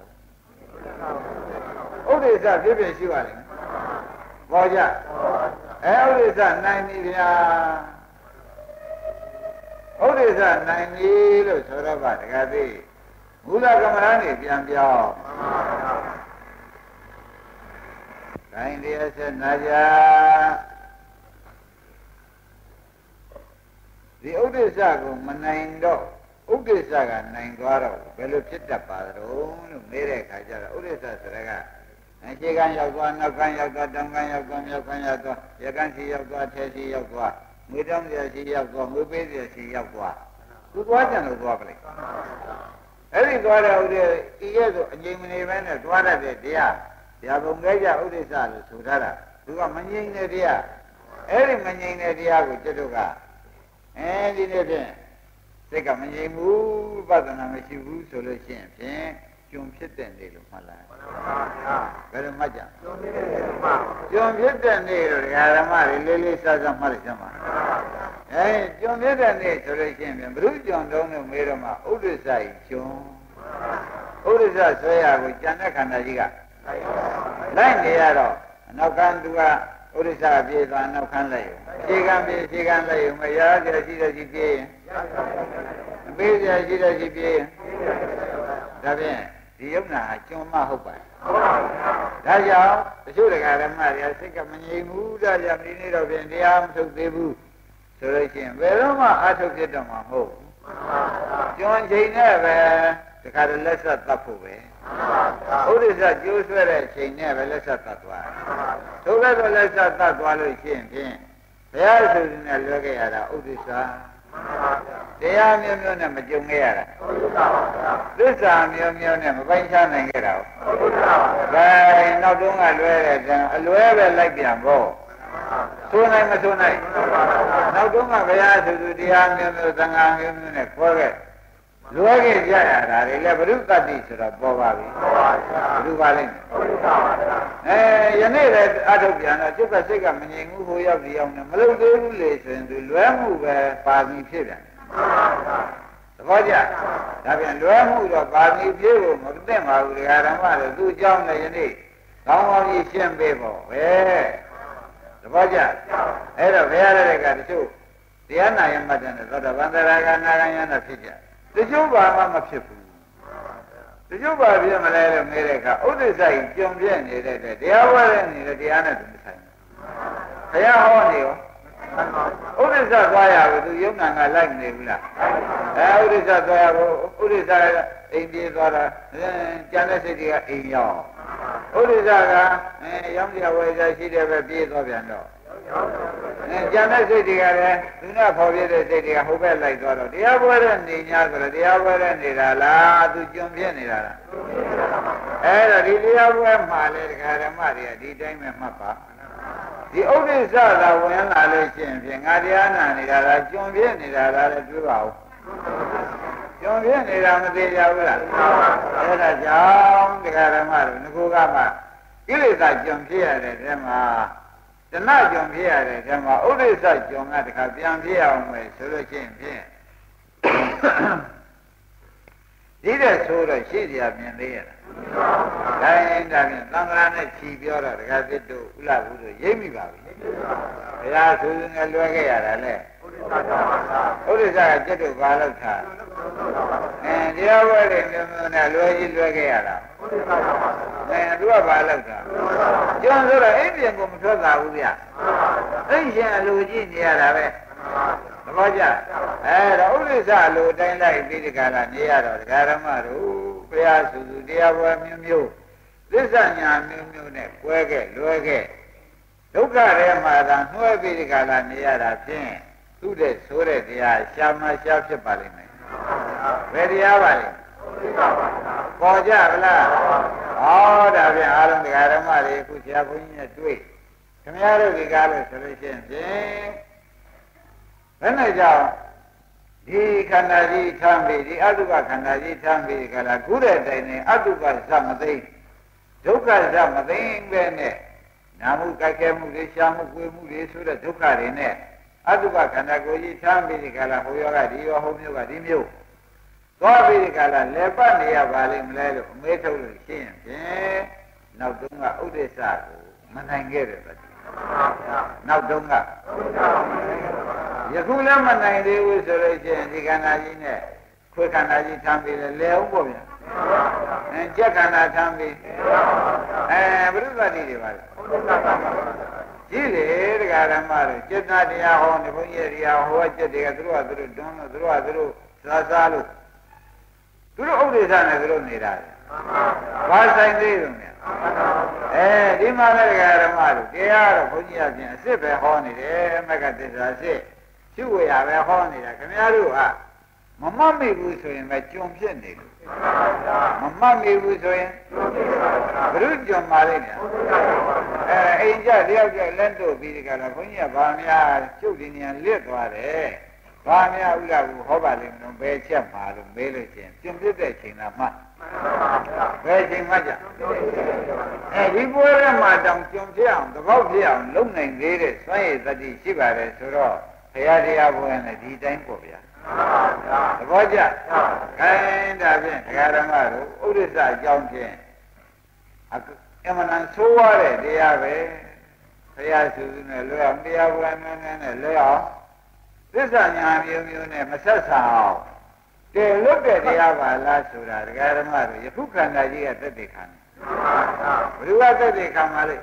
လဲဥဒိစ္စဖြစ်ဖြစ်ရှိပါလိမ့်ပေါ်ကြအဲဥဒိစ္စနိုင်ပြီဗျာဥဒိစ္စနိုင်ပြီလို့ဆိုတော့ဗဒကာသိမူလကမ္မဋ္ဌာန်းနေပြန်ပြောင်းခိုင်းတရားဆက်နာကြဒီဥဒိစ္စကိုမနိုင်တော့ဥဒိစ္စကနိုင်သွားတော့ဘယ်လိုဖြစ်တတ်ပါသလဲလို့မေးတဲ့အခါကျတော့ဥဒိစ္စဆိုတာကအခြေခံရောက်သွားနောက်ကရောက်သွားတောင်ကရောက်သွားမြောက်ကရောက်သွားရကန်းစီရောက်သွားထဲစီရောက်သွားငွေတောင်းစီစီရောက်သွားငွေပေးစီရောက်သွားသူသွားကြလို့သွားပလိုက်အဲ့ဒီသွားတဲ့ဥဒိဤရဲ့ဆိုအငြိမ်မနေပဲနဲ့သွားတတ်တဲ့တရားတရားပုံကြဥဒိစ္စလို့ဆိုထားတာသူကမငြိမ်တဲ့တရားအဲ့ဒီမငြိမ်တဲ့တရားကိုကျွတ်တို့ကအဲဒီနေ့ဖြင့်စိတ်ကမငြိမ်ဘူးပဿနာမရှိဘူးဆိုလို့ရှိရင်ဖြင့်ကျွံဖြစ်တဲ့နေ့လို့မှတ်လိုက်ဘယ်လိုမှတ်ကြကျွံဖြစ်တဲ့နေ့လို့ဒကာဓမ္မတွေလေးလေးစားစားမှတ်လိုက်ကြမှာအဲကျွံဖြစ်တဲ့နေ့ဆိုလို့ရှိရင်ဖြင့်ဘုရုကျွံတုံးလို့မေးတော့မှဥဒိစ္စကြီးကျွံဥဒိစ္စဆွဲရကိုကြံတဲ့ခန္ဓာကြီးကလိုက်နေရတော့အနောက်ကသူကဥဒိစ္စပြေးသွားနောက်ခန်းလိုက်ခြေကံပြေးခြေကံလိုက်မရကြရှိတဲ့ရှိပြေးရင်အပေးကြရှိတဲ့ရှိပြေးရင်ဒါဖြင့်ဒီယုံနာကျွမ်းမဟုတ်ပါဘူးဒါကြောင့်တချို့တရားဓမ္မတွေစိတ်ကမငြိမ်ဘူးဒါကြောင့်ဒီနေ့တော့ဖြင့်တရားမထုတ်သေးဘူးဆိုလို့ရှိရင်ဘယ်တော့မှအထုတ်ဖြစ်တော့မှာမဟုတ်ဘူးကျွမ်းချိန်နဲ့ပဲတခါတည်းလက်ဆက်တတ်ဖို့ပဲဥဒိစ္စကျိုးဆွဲတဲ့ချိန်နဲ့ပဲလက်ဆက်တတ်သွားသို့လည်းလက်ဆက်တတ်သွားလို့ရှိရင်ဖြင့်ဘုရားဆိုရင်လည်းလွဲခဲ့ရတာဥဒိစ္စတရားမျိုးမျိုးနဲ့မကြုံခဲ့ရတာသစ္စာမျိုးမျိုးနဲ့မပိုင်းခြားနိုင်ခဲ့တာဟုတ်ကဲ့နောက်တုန်းကလွဲတဲ့ကံအလွဲပဲလိုက်ပြန်ပေါ့ဆိုနိုင်မဆိုနိုင်နောက်တုန်းကဘုရားဆိုသူတရားမျိုးမျိုးသံဃာမျိုးမျိုးနဲ့ခေါ်ခဲ့လွဲခဲ့ကြရတာတွေလည်းဘုရုတ္တိဆိုတော့ပေါ်ပါပြီဘုရုပါလိမ့်မယ်အဲယနေ့လည်းအထုတ်ပြန်တော့ကျုပ်ကစိတ်ကမငြိမ်ဘူးဟိုရောက်ဒီရောက်နဲ့မလုံသေးဘူးလေဆိုရင်သူလွဲမှုပဲပါမီဖြစ်ပြန်သဘောကျဒါပြန်လွဲမှုတော့ပါမီဖြစ်ဖို့မသိပါဘူးဒကာဓမ္မတွေသူ့အကြောင်းလည်းယနေ့ကောင်းကောင်းကြီးရှင်းပေးဖို့ပဲသဘောကျအဲ့တော့ဘုရားလည်းကတချို့တရားနာရမှတ်တယ်သောတာပန်တရားကနာဂယနာဖြစ်ကြတချို့ဘာမှမဖြစ်ဘူးတချို့ဘာဖြစ်မလဲလို့မေးတဲ့အခါဥဒိစ္စကြီးကြုံပြည့်နေတဲ့တရားဝဲနေတဲ့တရားနဲ့သူမဆိုင်ဘူးဘုရားဟောနေရောဥဒိစ္စသွားရဘူးသူယုံနာကလိုက်နေဘူးလားအဲဥဒိစ္စသွားရဘူးဥဒိစ္စအိမ်ပြေးသွားတာကျန်တဲ့စိတ်တွေကအိမ်ရောက်ဥဒိစ္စကအဲရောင်းကြဝယ်ကြရှိတယ်ပဲပြေးသွားပြန်တော့အဲကျန်တဲ့စိတ်တွေကလည်းသူနဲ့ဖော်ပြတဲ့စိတ်တွေကဟိုဘက်လိုက်သွားတော့တရားပွဲတဲ့နေ냐ဆိုတော့တရားပွဲတဲ့နေတာလားသူကျွံပြစ်နေတာလားအဲ့တော့ဒီတရားပွဲမှာလေဒကာဓမ္မတွေကဒီတိုင်းပဲမှတ်ပါဒီဥဒိစ္စသာဝင်လာလို့ရှိရင်ဖြင့်ငါတရားနာနေတာလားကျွံပြစ်နေတာလားလည်းတွေးပါဦးကျွံပြစ်နေတာမသေးကြဘူးလားအဲ့ဒါကြောင့်ဒကာဓမ္မတို့ငကိုကမှကိလေသာကျွံပြစ်ရတဲ့ထဲမှာတဏှာကျွံဖြစ်ရတဲ့ဓမ္မဥဒိစ္စကျွံကတခါပြန်ဖြစ်အောင်မယ်ဆိုလို့ရှိရင်ဖြင့်ဒီတဲ့ဆိုတော့ရှိစရာမြင်သေးရလားဒါရင်ဒါဖြင့်သံဃာနဲ့ခြီးပြောတော့တခါသစ်တို့ဥလဘူးတို့ရိပ်မိပါပြီဘုရားဆိုရင်လည်းလွယ်ခဲ့ရတာလေဥဒိစ္စကจิตတို့ဘာလို့ထားအဲတရားဝဲတွေမျိုးမျိုးနဲ့လွယ်ကြီးလွယ်ခဲ့ရတာအဲသူကဘာလို့ထားကျွန်းဆိုတော့အိမ်ပြန်ကိုမထွက်လာဘူးဗျအိမ်ရှင်အလိုကြည့်နေရတာပဲသဘောကျအဲတော့ဥဒိစ္စအလိုတိုင်းလိုက်ပြီးဒီကလာနေရတော့ဒကာရမတို့ဘုရားစုစုတရားပွဲမျိုးမျိုးသစ္စာညာမျိုးမျိုးနဲ့ကွဲခဲ့လွဲခဲ့ဒုက္ခထဲမှာသာနှွဲပြီးဒီကလာနေရတာဖြင့်သူ့တဲ့ဆိုတဲ့တရားရှာမရှာဖြစ်ပါလိမ့်မယ်ဘယ်တရားပါလဲပေါ်ကြဗလားဟောဒါဖြင့်အားလုံးတရားဓမ္မတွေအခုဆရာဘုန်းကြီးနဲ့တွေ့ခင်ဗျားတို့ဒီကားလို့ဆိုလို့ရှိရင်ဖြင့်ဘယ်နဲ့ကြောင့်ဒီခန္ဓာကြီးထမ်းပြီးဒီအတုပခန္ဓာကြီးထမ်းပြီးကြလားခုတဲ့တိုင်နဲ့အတုပဇမသိဒုက္ခဇမသိပဲနဲ့နာမှုကြိုက်ခဲမှုတွေရှားမှုကိုယ်မှုတွေဆိုတဲ့ဒုက္ခတွေနဲ့အတုပခန္ဓာကိုယ်ကြီးထမ်းပြီးကြလားဟိုယောကဒီယောဟိုမျိုးကဒီမျိုးသွားပြီးကြလားလက်ပတ်နေရပါလိမ့်မလဲလို့အမေးထုတ်လို့ရှိရင်ဖြင့်နောက်တုန်းကဥဒိစ္စကိုမနိုင်ခဲ့တယ်ဗျနောက်တုန်းကယခုလည်းမနိုင်သေးဘူးဆိုလို့ရှိရင်ဒီခန္ဓာကြီးနဲ့ခွေခန္ဓာကြီးထမ်းပြီးလဲလဲအောင်ပေါ့ဗျာအဲကြက်ခန္ဓာထမ်းပြီးအဲဘုရုသတိတွေပါလေကြည့်လေတရားဓမ္မတွေจิตနာတရားဟောနေဘုန်းကြီးတရားဟောจิตတွေကသူတို့ကသူတို့တွန်းလို့သူတို့ကသူတို့စားစားလို့သူတို့ဥဒိစ္စနဲ့သူတို့နေတာဘာဆိုင်သေးလို့လဲအဲဒီမှာလည်းတရားဓမ္မတွေတရားတော့ဘုန်းကြီးအပြင်အစ်စ်ပဲဟောနေတယ်မက္ကသစ္စာအစ်ရှုဝေရပဲဟောနေတာခင်ဗျားတို့ကမမတ်မိဘူးဆိုရင်ပဲကြုံဖြစ်နေတယ်မမတ်မိဘူးဆိုရင်ဘုရုကြုံပါလိမ့်မယ်အဲအိမ်ကြတယောက်ကြလက်တို့ပြီးဒီကလာဘုန်းကြီးကဗာများကျုပ်ဒီနေရာလစ်သွားတယ်ဗာများဥလာဘူးဟောပါလိမ့်မလို့ဘယ်ချက်မှာလို့မေးလို့ချင်းကြုံဖြစ်တဲ့ချိန်လားမှဘယ်ချိန်မှကြအဲဒီပွဲထဲမှာတောင်ကြုံဖြစ်အောင်တပေါက်ဖြစ်အောင်လုပ်နိုင်သေးတဲ့စွမ်းရည်သတိရှိပါတယ်ဆိုတော့ဘုရားတရားပွဲနဲ့ဒီတိုင်းပေါ့ဗျာသဘောကျခိုင်းဒါဖြင့်ဒကာဓမ္မတို့ဥဒိစ္စအကြောင်းဖြင့်အမှန်တန်ဆိုးရတဲ့တရားပဲဘုရားစုစုနဲ့လွယ်အောင်တရားပွဲနဲ့နဲ့လွယ်အောင်သစ္စာညာမျိုးမျိုးနဲ့မဆက်ဆံအောင်တည်လွတ်တဲ့တရားပါလားဆိုတာဒကာဓမ္မတို့ယခုခန္ဓာကြီးကသက်သေခံတယ်ဘယ်လိုကသက်သေခံပါလဲ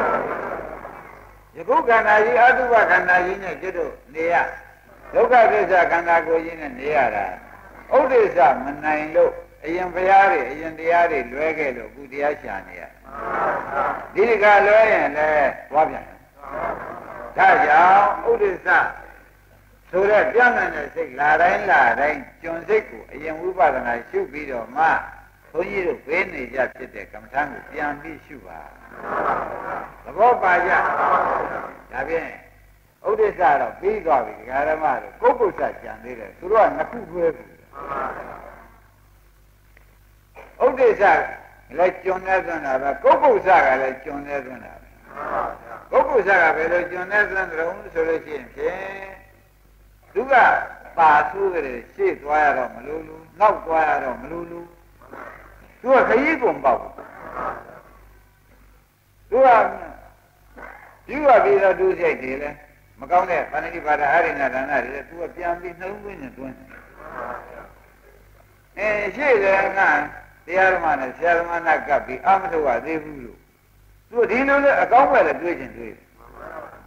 ယခုခန္ဓာကြီးအတုပခန္ဓာကြီးနဲ့ကျွတ်တို့နေရဒုက္ခသစ္စာခန္ဓာကိုယ်ကြီးနဲ့နေရတာဥဒိစ္စမနိုင်လို့အရင်ဘုရားတွေအရင်တရားတွေလွဲခဲ့လို့အခုတရားရှာနေရဒီကလွဲရင်လည်းသွားပြန်ဒါကြောင့်ဥဒိစ္စဆိုတဲ့ပြန့်တဲ့စိတ်လာတိုင်းလာတိုင်းကျွန်းစိတ်ကိုအရင်ဝိပဿနာရှုပြီးတော့မှဘုန်းကြီးတို့ပေးနေကြဖြစ်တဲ့ကမ္မထာကိုပြန်ပြီးရှုပါသဘောပါကြဒါဖြင့်ဥဒိစ္စတော့ပြီးသွားပြီဒကာဓမ္မတို့ပုဂ္ဂုစ္စကြံသေးတယ်သူတို့ကနှစ်ခုတွဲပြီဥဒိစ္စလည်းကျွန်းနေသွန်းတာပဲပုဂ္ဂုစ္စကလည်းကျွန်းနေသွန်းတာပဲပုဂ္ဂုစ္စကဘယ်လိုကျွန်းနေသွန်းတယ်ဆိုလို့ရှိရင်ဖြင့်သူကပါဆိုးကြတယ်ရှေ့သွားရတော့မလို့လို့နောက်သွားရတော့မလို့လို့သူကခရီးကုန်ပေါ့သူကယူရပြီးတော့သူစိတ်တယ်လေမကောင်းတဲ့ဗန္ဓတိပါဒအာရိဏဒါနတွေသူကပြန်ပြီးနှုံးသွင်းနေတွန်းအဲရှေ့တယ်ကတရားဓမ္မနဲ့ဆရာဓမ္မနာကပ်ပြီးအမထုတ်ရသေးဘူးလို့သူဒီလိုလေအကောင်းပဲလေတွေးချင်တွေးတယ်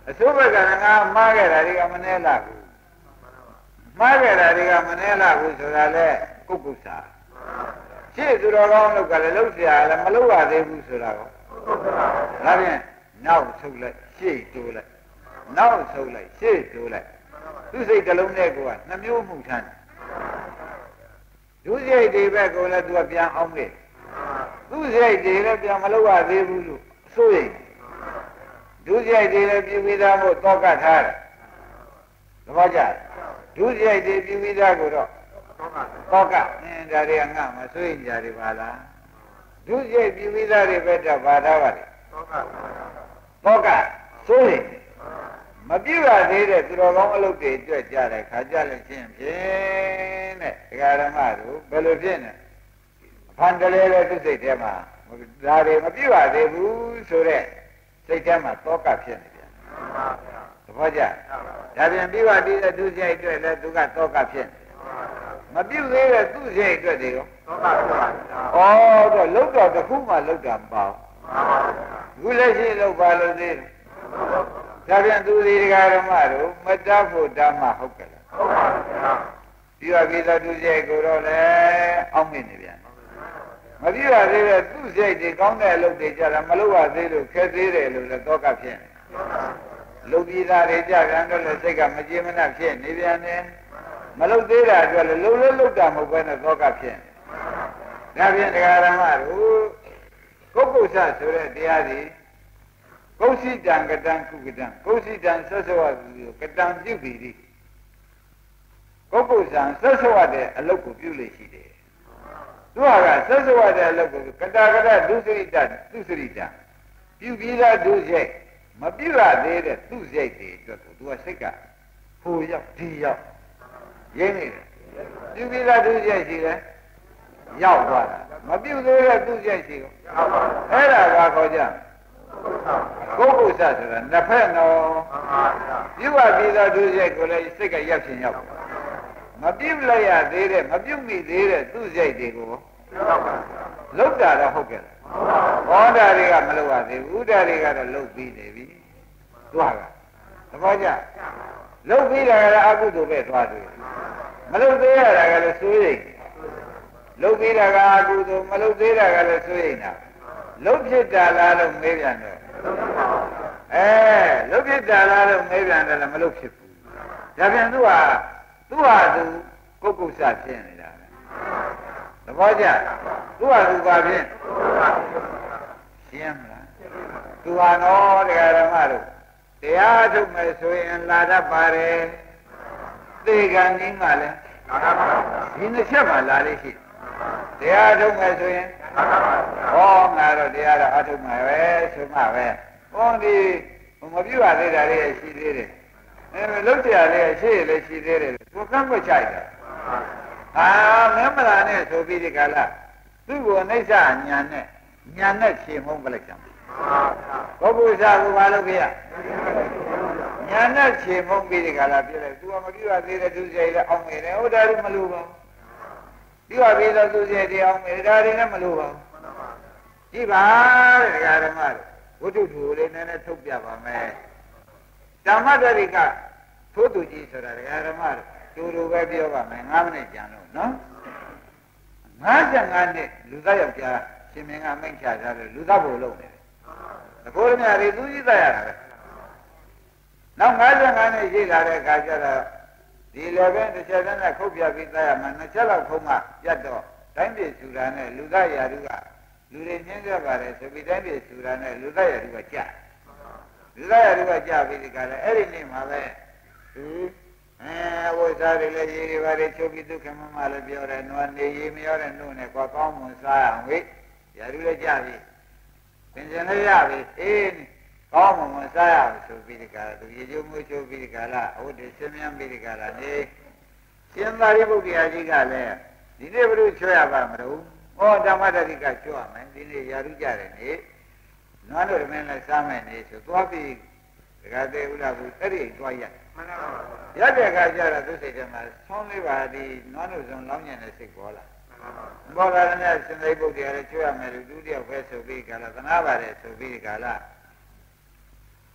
အစိုးဘက်ကငါမှားခဲ့တာတွေကမနှဲလာဘူးမှားခဲ့တာတွေကမနှဲလာဘူးဆိုတာလေကုက္ကုစာရှေ့သူတော်ကောင်းလောက်ကလည်းလှုပ်ရှားလည်းမလှုပ်ရသေးဘူးဆိုတာကောဒါဖြင့်နောက်ဆုပ်လိုက်ရှေ့တိုးလိုက်နောက်ဆုပ်လိုက်ရှေ့တိုးလိုက်သူစိတ်တစ်လုံးနဲ့ကိုကနှမျိုးမှုထမ်းဒုစရိုက်တွေဘက်ကလည်းသူကပြန်အောင်လေသူစရိုက်တွေလည်းပြန်မလုပ်ရသေးဘူးလို့အစိုးရိမ်ဒုစရိုက်တွေလည်းပြပြီးသားမို့တောကထားတယ်သဘောကျဒုစရိုက်တွေပြပြီးသားကိုတော့တောကအင်းဒါတွေကငါမစိုးရိမ်ကြတယ်ပါလားဒုစရိုက်ပြပြီးသားတွေပဲတော့ဘာသာပါလဲတောကစိုးရိမ်မပြည့်ရသေးတဲ့သူတော်ကောင်းအလုပ်တွေကြွကြတဲ့ခါကြလို့ချင်းဖြင့်တဲ့ဒကာဓမ္မတို့ဘယ်လိုဖြစ်နေအဖန်တလဲလဲသူစိတ်ထဲမှာဒါတွေမပြည့်ရသေးဘူးဆိုတဲ့စိတ်ထဲမှာတောကဖြစ်နေပြန်သဘောကျဒါပြန်ပြည့်ရသေးတဲ့သူစိတ်အတွက်လည်းသူကတောကဖြစ်နေမပြည့်သေးတဲ့သူစိတ်အတွက်တွေရောတောကဖြစ်ပါဩတော့လုတ်တော့တစ်ခုမှလုတ်တာမပါဘူးခုလည်းရှိလုတ်ပါလို့သေးတယ်ဒါပြန်သူဒီဃာရမတို့မတတ်ဖို့ဓမ္မဟုတ်ကြလားဟုတ်ပါဗျာပြီးတော့ပြီးတော့သူစိတ်ကိုတော့လည်းအောင်းမိနေပြန်မပြီးရသေးတဲ့သူစိတ်တွေကောင်းတဲ့အလုပ်တွေကြတာမလုပ်ရသေးလို့ခက်သေးတယ်လို့လည်းတောကဖြစ်နေလုပ်ပြီးသားတွေကြပြန်တော့လည်းစိတ်ကမကြေမနက်ဖြစ်နေပြန်တယ်မလုပ်သေးတာအတွက်လည်းလုံလို့လုပ်တာမဟုတ်ဘဲနဲ့တောကဖြစ်နေဒါပြန်ဒကာရမတို့ကုက္ကုဆဆိုတဲ့တရားတွေကုဋ္ဌိတံကတံကုကတံကုဋ္ဌိတံဆက်ဆွတ်ကတံပြုပြီဒီကုက္ကုဆံဆက်ဆွတ်တဲ့အလုပ်ကိုပြုလို့ရှိတယ်သူကဆက်ဆွတ်တဲ့အလုပ်ကိုကတာကတဒုစရိတဒုစရိတပြုပြီးသားဒုစရိုက်မပြုရသေးတဲ့သူစရိုက်တွေအတွက်ကိုသူကစိတ်ကဟိုရောက်ဒီရောက်ရင်းနေတယ်ပြုပြီးသားဒုစရိုက်ရှိတယ်ရောက်သွားတာမပြုသေးတဲ့သူစရိုက်ရှိရောအဲ့ဒါကခေါ်ကြကုက္ကုဆဆိုတာနှစ်ဖက်နော်ပြုတ်ပြီးသောဒုစရိုက်ကိုလည်းစိတ်ကရောက်ချင်းရောက်မပြုတ်လိုက်ရသေးတဲ့မပြုတ်မိသေးတဲ့သူစရိုက်တွေကိုလောက်တာတော့ဟုတ်ကဲ့ဟောတာတွေကမလောက်ရသေးဘူးဥဒါတွေကတော့လုတ်ပြီးနေပြီသွားတာသဘောကျလုတ်ပြီးတာကလည်းအကုသိုလ်ပဲသွားတယ်မလုတ်သေးရတာကလည်းဆိုးရိမ်လုတ်ပြီးတာကအကုသိုလ်မလုတ်သေးတာကလည်းဆိုးရိမ်တာလုတ်ဖြစ်တာလားလို့မေးပြန်တယ်အဲလုတ်ဖြစ်တာလားလို့မေးပြန်တယ်လည်းမလုတ်ဖြစ်ဘူးဒါပြန်သူကသူ့ဟာသူကုက္ကုဆဖြစ်နေတာပဲသဘောကျသူ့ဟာသူပါဖြင့်ရှင်းမလားသူဟာတော့တရားဓမ္မတို့တရားထုတ်မယ်ဆိုရင်လာတတ်ပါတယ်သေကံကြီးမှလည်းဒီနှစ်ချက်မှလာလေးရှိတရားထုတ်မယ်ဆိုရင်ဟောငါတော့တရားတော့အထုတ်မှာပဲဆိုမှပဲဟောဒီမပြည့်ပါသေးတာလေးရှိသေးတယ်အဲလုတ်တရားလေးရှိရလေးရှိသေးတယ်ကိုကန့်ကွက်ချိုက်တာအာမင်းမလာနဲ့ဆိုပြီးဒီကလာသူ့ကိုအိဋ္ဌညာနဲ့ညာနဲ့ခြေမုံပလိုက်ကြမှာဘုဘုရားကဘာလုပ်ကြရညာနဲ့ခြေမုံပြီးဒီကလာပြလိုက်သူကမပြည့်ပါသေးတဲ့သူစိတ်လည်းအောင်နေတယ်ဟိုဒါလည်းမလို့ပါဘူးပြည့်ပါသေးတဲ့သူစိတ်တရားအောင်နေဒါတွေလည်းမလို့ပါဘူးကြည့်ပါတဲ့ဓမ္မတို့ဝိတုထူလေးနည်းနည်းထုတ်ပြပါမယ်ဓမ္မတရိကသို့သူကြီးဆိုတာဓမ္မတို့တူတူပဲပြောပါမယ်၅မိနစ်ကြာလို့နော်၅၅နှစ်လူသားယောက်ျားရှင်မင်းကမိန့်ချထားတယ်လူသားဘုံလုံးနေတယ်တကောရမြတွေသူကြီးသားရတာပဲနောက်၅၅နှစ်ရှိလာတဲ့အခါကျတော့ဒီလည်းပဲတစ်ချက်တည်းနဲ့ခုတ်ပြပြီးသားရမှာနှစ်ချက်လောက်ခုံးမှပြတ်တော့တိုင်းပြည်စုတာနဲ့လူသားရာထူးကလူတွေညှင်းကြပါတယ်ဆိုပြီးတိုင်းပြည်စုတာနဲ့လူသားရာထူးကကြာလူသားရာထူးကကြာပြီးဒီကလည်းအဲ့ဒီနေ့မှာပဲသူအဲဝိဇာတွေလည်းရေတွေပါတွေချုပ်ပြီးဒုက္ခမမလည်းပြောတယ်နွားနေရေမရောတဲ့နှုတ်နဲ့ကွာကောင်းမွန်စားအောင်ဝိရာထူးလည်းကြာပြီပင်စင်လည်းရပြီအေးကောင်းမွန်မွန်စားရအောင်ဆိုပြီးဒီကလည်းသူရေချိုးမှုချိုးပြီးဒီကလာအဝတ်တွေဆင်းမြန်းပြီးဒီကလာနေရှင်သာရိပုတ္တရာကြီးကလည်းဒီနေ့ဘုရားချွတ်ရပါမလို့ဟောဓမ္မတတိကကျွတ်ရမယ်ဒီနေ့ရာထူးကြတယ်နေနွားတို့မင်းလည်းစားမယ်နေဆိုသွားပြီးဒကာသေးဥလာဘူးအဲ့ဒီသွားရမှန်ပါပါရတဲ့အခါကျတော့သူစိတ်ထဲမှာဆောင်းလေးပါဒီနွားတို့စုံလောင်းညံတဲ့စိတ်ပေါ်လာပေါ်လာတဲ့ရှင်သာရိပုတ္တရာလည်းကျွတ်ရမယ်လို့ဒုတိယဖဲဆိုပြီးကလာသနာပါတယ်ဆိုပြီးကလာ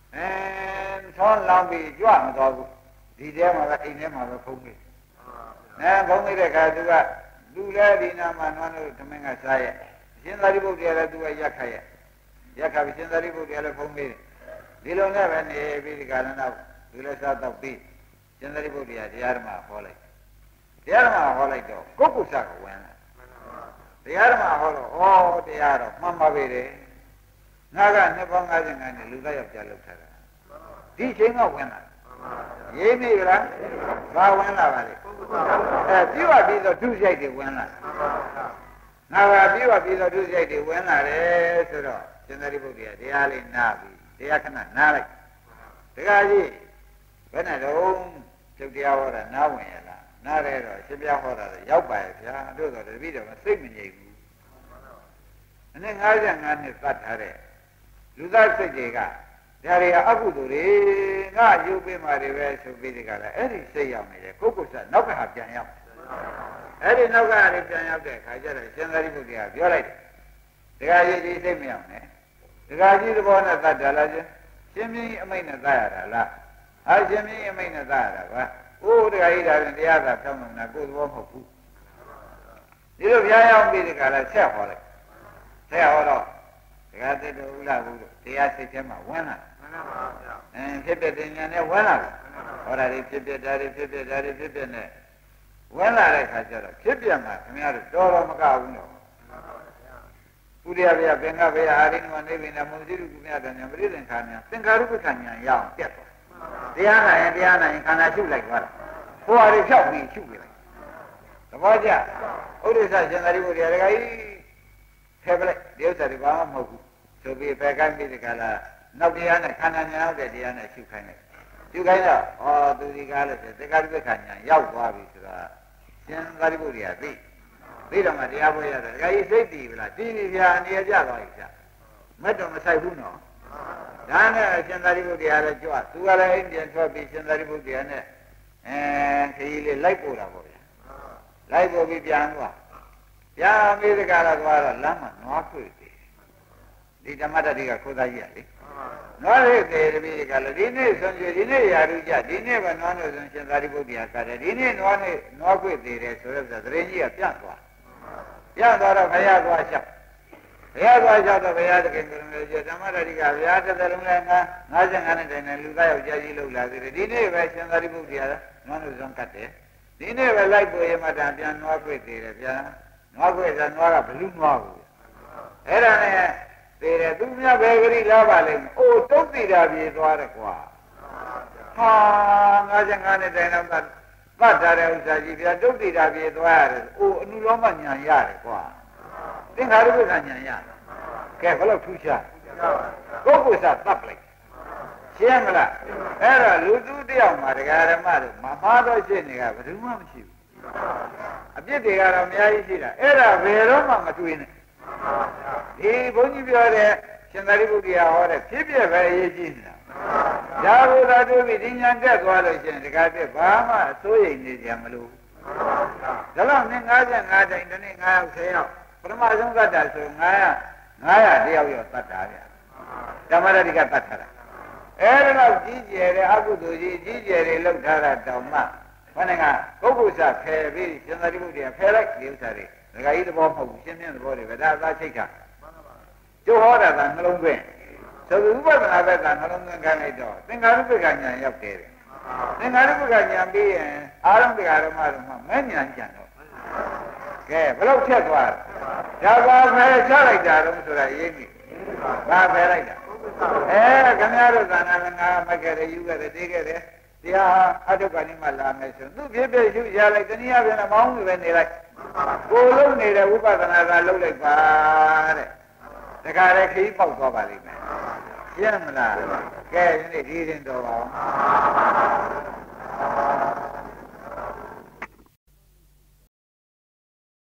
အဲဆောင်းလောင်းပြီးကြွမတော်ဘူးဒီထဲမှာပဲအိမ်ထဲမှာပဲဖုံးနေအဲဖုံးနေတဲ့ခါသူကလူလဲဒီနာမှာနွားတို့သမင်းကစားရဲ့ရှင်သာရိပုတ္တရာလည်းသူကရက်ခရဲ့ရက်ခပြီးရှင်သာရိပုတ္တရာလည်းဖုံးနေတယ်ဒီလိုနဲ့ပဲနေပြီးဒီကရဏသူလည်းစားတော့ပြီးရှင်သာရိပုတ္တရာတရားဓမ္မဟောလိုက်တရားဓမ္မဟောလိုက်တော့ကိုယ့်ကုသကဝင်လာတရားဓမ္မဟောတော့ဩတရားတော့မှန်ပါပဲတဲ့ငါကနှစ်ပေါင်း၅၅နဲ့လူသားယောက်ျားလောက်ထားတာဒီချိန်ကဝင်လာရေးမိကြလားဘာဝင်လာပါလဲအဲပြည့်ဝပြီးတော့ဒုစရိုက်တွေဝင်လာငါကပြည့်ဝပြီးတော့ဒုစရိုက်တွေဝင်လာတယ်ဆိုတော့ရှင်သာရိပုတ္တရာတရားလေးနားပြီးတရားခဏနားလိုက်တခါကြီးဘယ်နဲ့တော့ကျုပ်တရားဟောတာနားဝင်ရလားနားရဲတော့ရှင်ပြဟောတာရောက်ပါရဲ့ဗျာတို့တော့တပည့်တော်ကစိတ်မငြိမ်ဘူးအနည်း၅၅နှစ်သတ်ထားတဲ့လူသားစိတ်တွေကဒါတွေကအကုသိုလ်တွေငါယူပေးမှတွေပဲဆိုပြီးဒီကလာအဲ့ဒီစိတ်ရောက်နေတယ်ကိုကုသနောက်ကဟာပြန်ရောက်အဲ့ဒီနောက်ကဟာပြန်ရောက်တဲ့အခါကျတော့ရှင်သာရိပုတ္တရာပြောလိုက်တယ်ဒကာကြီးဒီစိတ်မရောက်နဲ့ဒကာကြီးသဘောနဲ့သတ်တယ်လားရှင်ရှင်မင်းအမိတ်နဲ့သတ်ရတာလားဟာရှင်မင်းအမိတ်နဲ့သတ်ရတာပါအိုးဒကာကြီးဒါပြန်တရားသာဖြောင်းနေတာကိုယ်သဘောမဟုတ်ဘူးဒီလိုပြားရောက်ပြီးဒီကလာဆက်ဟောလိုက်ဆက်ဟောတော့ဒကာသစ်တို့ဥလာဘူးတရားစိတ်ထဲမှာဝင်လာမှန်ပါဗျာအင်းဖြစ်ဖြစ်တင်ညာနဲ့ဝင်လာတယ်ဟောတာတွေဖြစ်ဖြစ်ဒါတွေဖြစ်ဖြစ်ဒါတွေဖြစ်ဖြစ်နဲ့ဝင်လာတဲ့ခါကျတော့ဖြစ်ပြမှာခင်ဗျားတို့တော်တော်မကဘူးတော့ပုရိယဗျာဘင်္ဂဗျာအာရိနမနေဗိနမုံစီရုကုမြတ်တညာပရိသင်္ခာညာသင်္ခါရုပ္ပခညာရအောင်ပြတ်သွားတရားနာရင်တရားနာရင်ခန္ဓာရှုလိုက်သွားတာဟိုဟာတွေဖြောက်ပြီးရှုပြလိုက်သဘောကျဥဒိစ္စရှင်သာရိပုတ္တရာတခါကြီးထဲပလိုက်ဒီဥစ္စာတွေဘာမှမဟုတ်ဘူးဆိုပြီးဖယ်ခိုင်းပြီးဒီကလာနောက်တရားနဲ့ခန္ဓာညာရောက်တဲ့တရားနဲ့ရှုခိုင်းလိုက်ရှုခိုင်းတော့ဩသူဒီကားလို့ဆိုသက္ကာရိပ္ပခညာရောက်သွားပြီဆိုတာရှင်သာရိပုတ္တရာသိသိတော့မှတရားပွဲရတယ်တခါကြီးစိတ်တည်ပြီလားတည်ပြီဗျာအနေရကြသွားပြီဗျာမက်တော့မဆိုင်ဘူးနော်ဒါနဲ့ရှင်သာရိပုတ္တရာလည်းကြွသူကလည်းအိမ်ပြန်ထွက်ပြီးရှင်သာရိပုတ္တရာနဲ့အဲခရီးလေးလိုက်ပို့တာပေါ့ဗျာလိုက်ပို့ပြီးပြန်သွားပြန်ပြီးဒီကလာသွားတော့လမ်းမှာနွားခွေတယ်ဒီဓမ္မတတိကခိုးသားကြီးရလေနွားလေးသေးတယ်ပြီးကလည်းဒီနေ့ဆွန်ကျွေဒီနေ့ရာထူးကြဒီနေ့ပဲနွားလို့ဆိုရှင်သာရိပုတ္တရာကတယ်ဒီနေ့နွားနဲ့နွားခွေသေးတယ်ဆိုတော့သတင်းကြီးကပြန့်သွားပြန့်သွားတော့ဘုရားသွားလျှောက်ဘုရားသွားလျှောက်တော့ဘုရားတခင်ကလည်းဓမ္မတတိကဘုရားတစ်သလုံးလည်းငါ၅၅နဲ့တိုင်တယ်လူသားယောက်ျားကြီးလှုပ်လာသေးတယ်ဒီနေ့ပဲရှင်သာရိပုတ္တရာနွားလို့ဆုံးကတ်တယ်ဒီနေ့ပဲလိုက်ပေါ်ရမှတန်ပြန်နွားခွေသေးတယ်ဗျာနွားခွေကနွားကဘလူးနွားဘူးအဲ့ဒါနဲ့သေးတယ်သူများဘယ်ကလေးလာပါလိမ့်မယ်အိုးတုတ်တိတာပြေသွားတယ်ကွာဟာ၅၅နဲ့တိုင်တော့သတ်ထားတဲ့ဥစ္စာကြီးဗျာတုတ်တိတာပြေသွားရတယ်အိုးအနုလောမညာရတယ်ကွာသင်္ခါရုပ္ပကညာရတယ်ကဲဘယ်လိုထူးခြားကိုယ်ကိုယ်စားသတ်လိုက်ရှင်းမလားအဲ့တော့လူသူတယောက်မှာတရားဓမ္မတို့မမှားတော့ရှင်းနေကဘယ်သူမှမရှိဘူးအပြစ်တွေကတော့အများကြီးရှိတာအဲ့ဒါဘယ်တော့မှမတွေ့နဲ့ဒီဘုန်းကြီးပြောတဲ့ရှင်သာရိပုတ္တရာဟောတဲ့ဖြစ်ပြပဲအရေးကြီးနေတာဒါဘုရားတို့ပြီးဒီညာတက်သွားလို့ရှင်ဒီကားပြဘာမှအစိုးရိမ်နေကြမလို့ဒါတော့နင်း၅၅တိုင်တနေ့၅ယောက်၁၀ယောက်ပထမဆုံးသတ်တာဆို၅၀၀ ၅၀၀တယောက်ယောက်သတ်တာဗျာဓမ္မရတိကသတ်ထားတာအဲ့ဒါတော့ကြီးကျယ်တဲ့အကုသိုလ်ကြီးကြီးကျယ်တွေလောက်ထားတာတောင်မှဘယ်နဲ့ကပုဂ္ဂိုလ်စဖယ်ပြီးရှင်သာရိပုတ္တရာဖယ်လိုက်ဒီဥစ္စာတွေဒကာကြီးသဘောမဟုတ်ဘူးရှင်းပြသဘောတွေပဲဒါအသာချိတ်တာကျိုးဟောတာကနှလုံးသွင်းဆိုဥပဒနာဘက်ကနှလုံးသွင်းခိုင်းလိုက်တော့သင်္ခါရုပ္ပကညာရောက်တယ်သင်္ခါရုပ္ပကညာပြီးရင်အာရုံတရားဓမ္မတို့မှမဲ့ညာကြံတော့ကဲဘယ်လောက်ဖြတ်သွားဒါပါဖယ်ချလိုက်တာတော့ဆိုတာအရေးကြီးဘာဖယ်လိုက်တာအဲခင်ဗျားတို့သာနာငါမခဲ့တယ်ယူခဲ့တယ်တေးခဲ့တယ်တရားအတုကနေမှလာမယ်ဆိုသူဖြစ်ဖြစ်ရှုရလိုက်တနည်းအားဖြင့်မောင်းပြီးပဲနေလိုက်ကိုယ်လုံးနေတဲ့ဝိပဿနာကလုံးလိုက်ပါတဲ့တခါတည်းခရီးပေါက်သွားပါလိမ့်မယ်ရှင်းမလားကဲဒီနေ့ဒီရင်တော်ပါ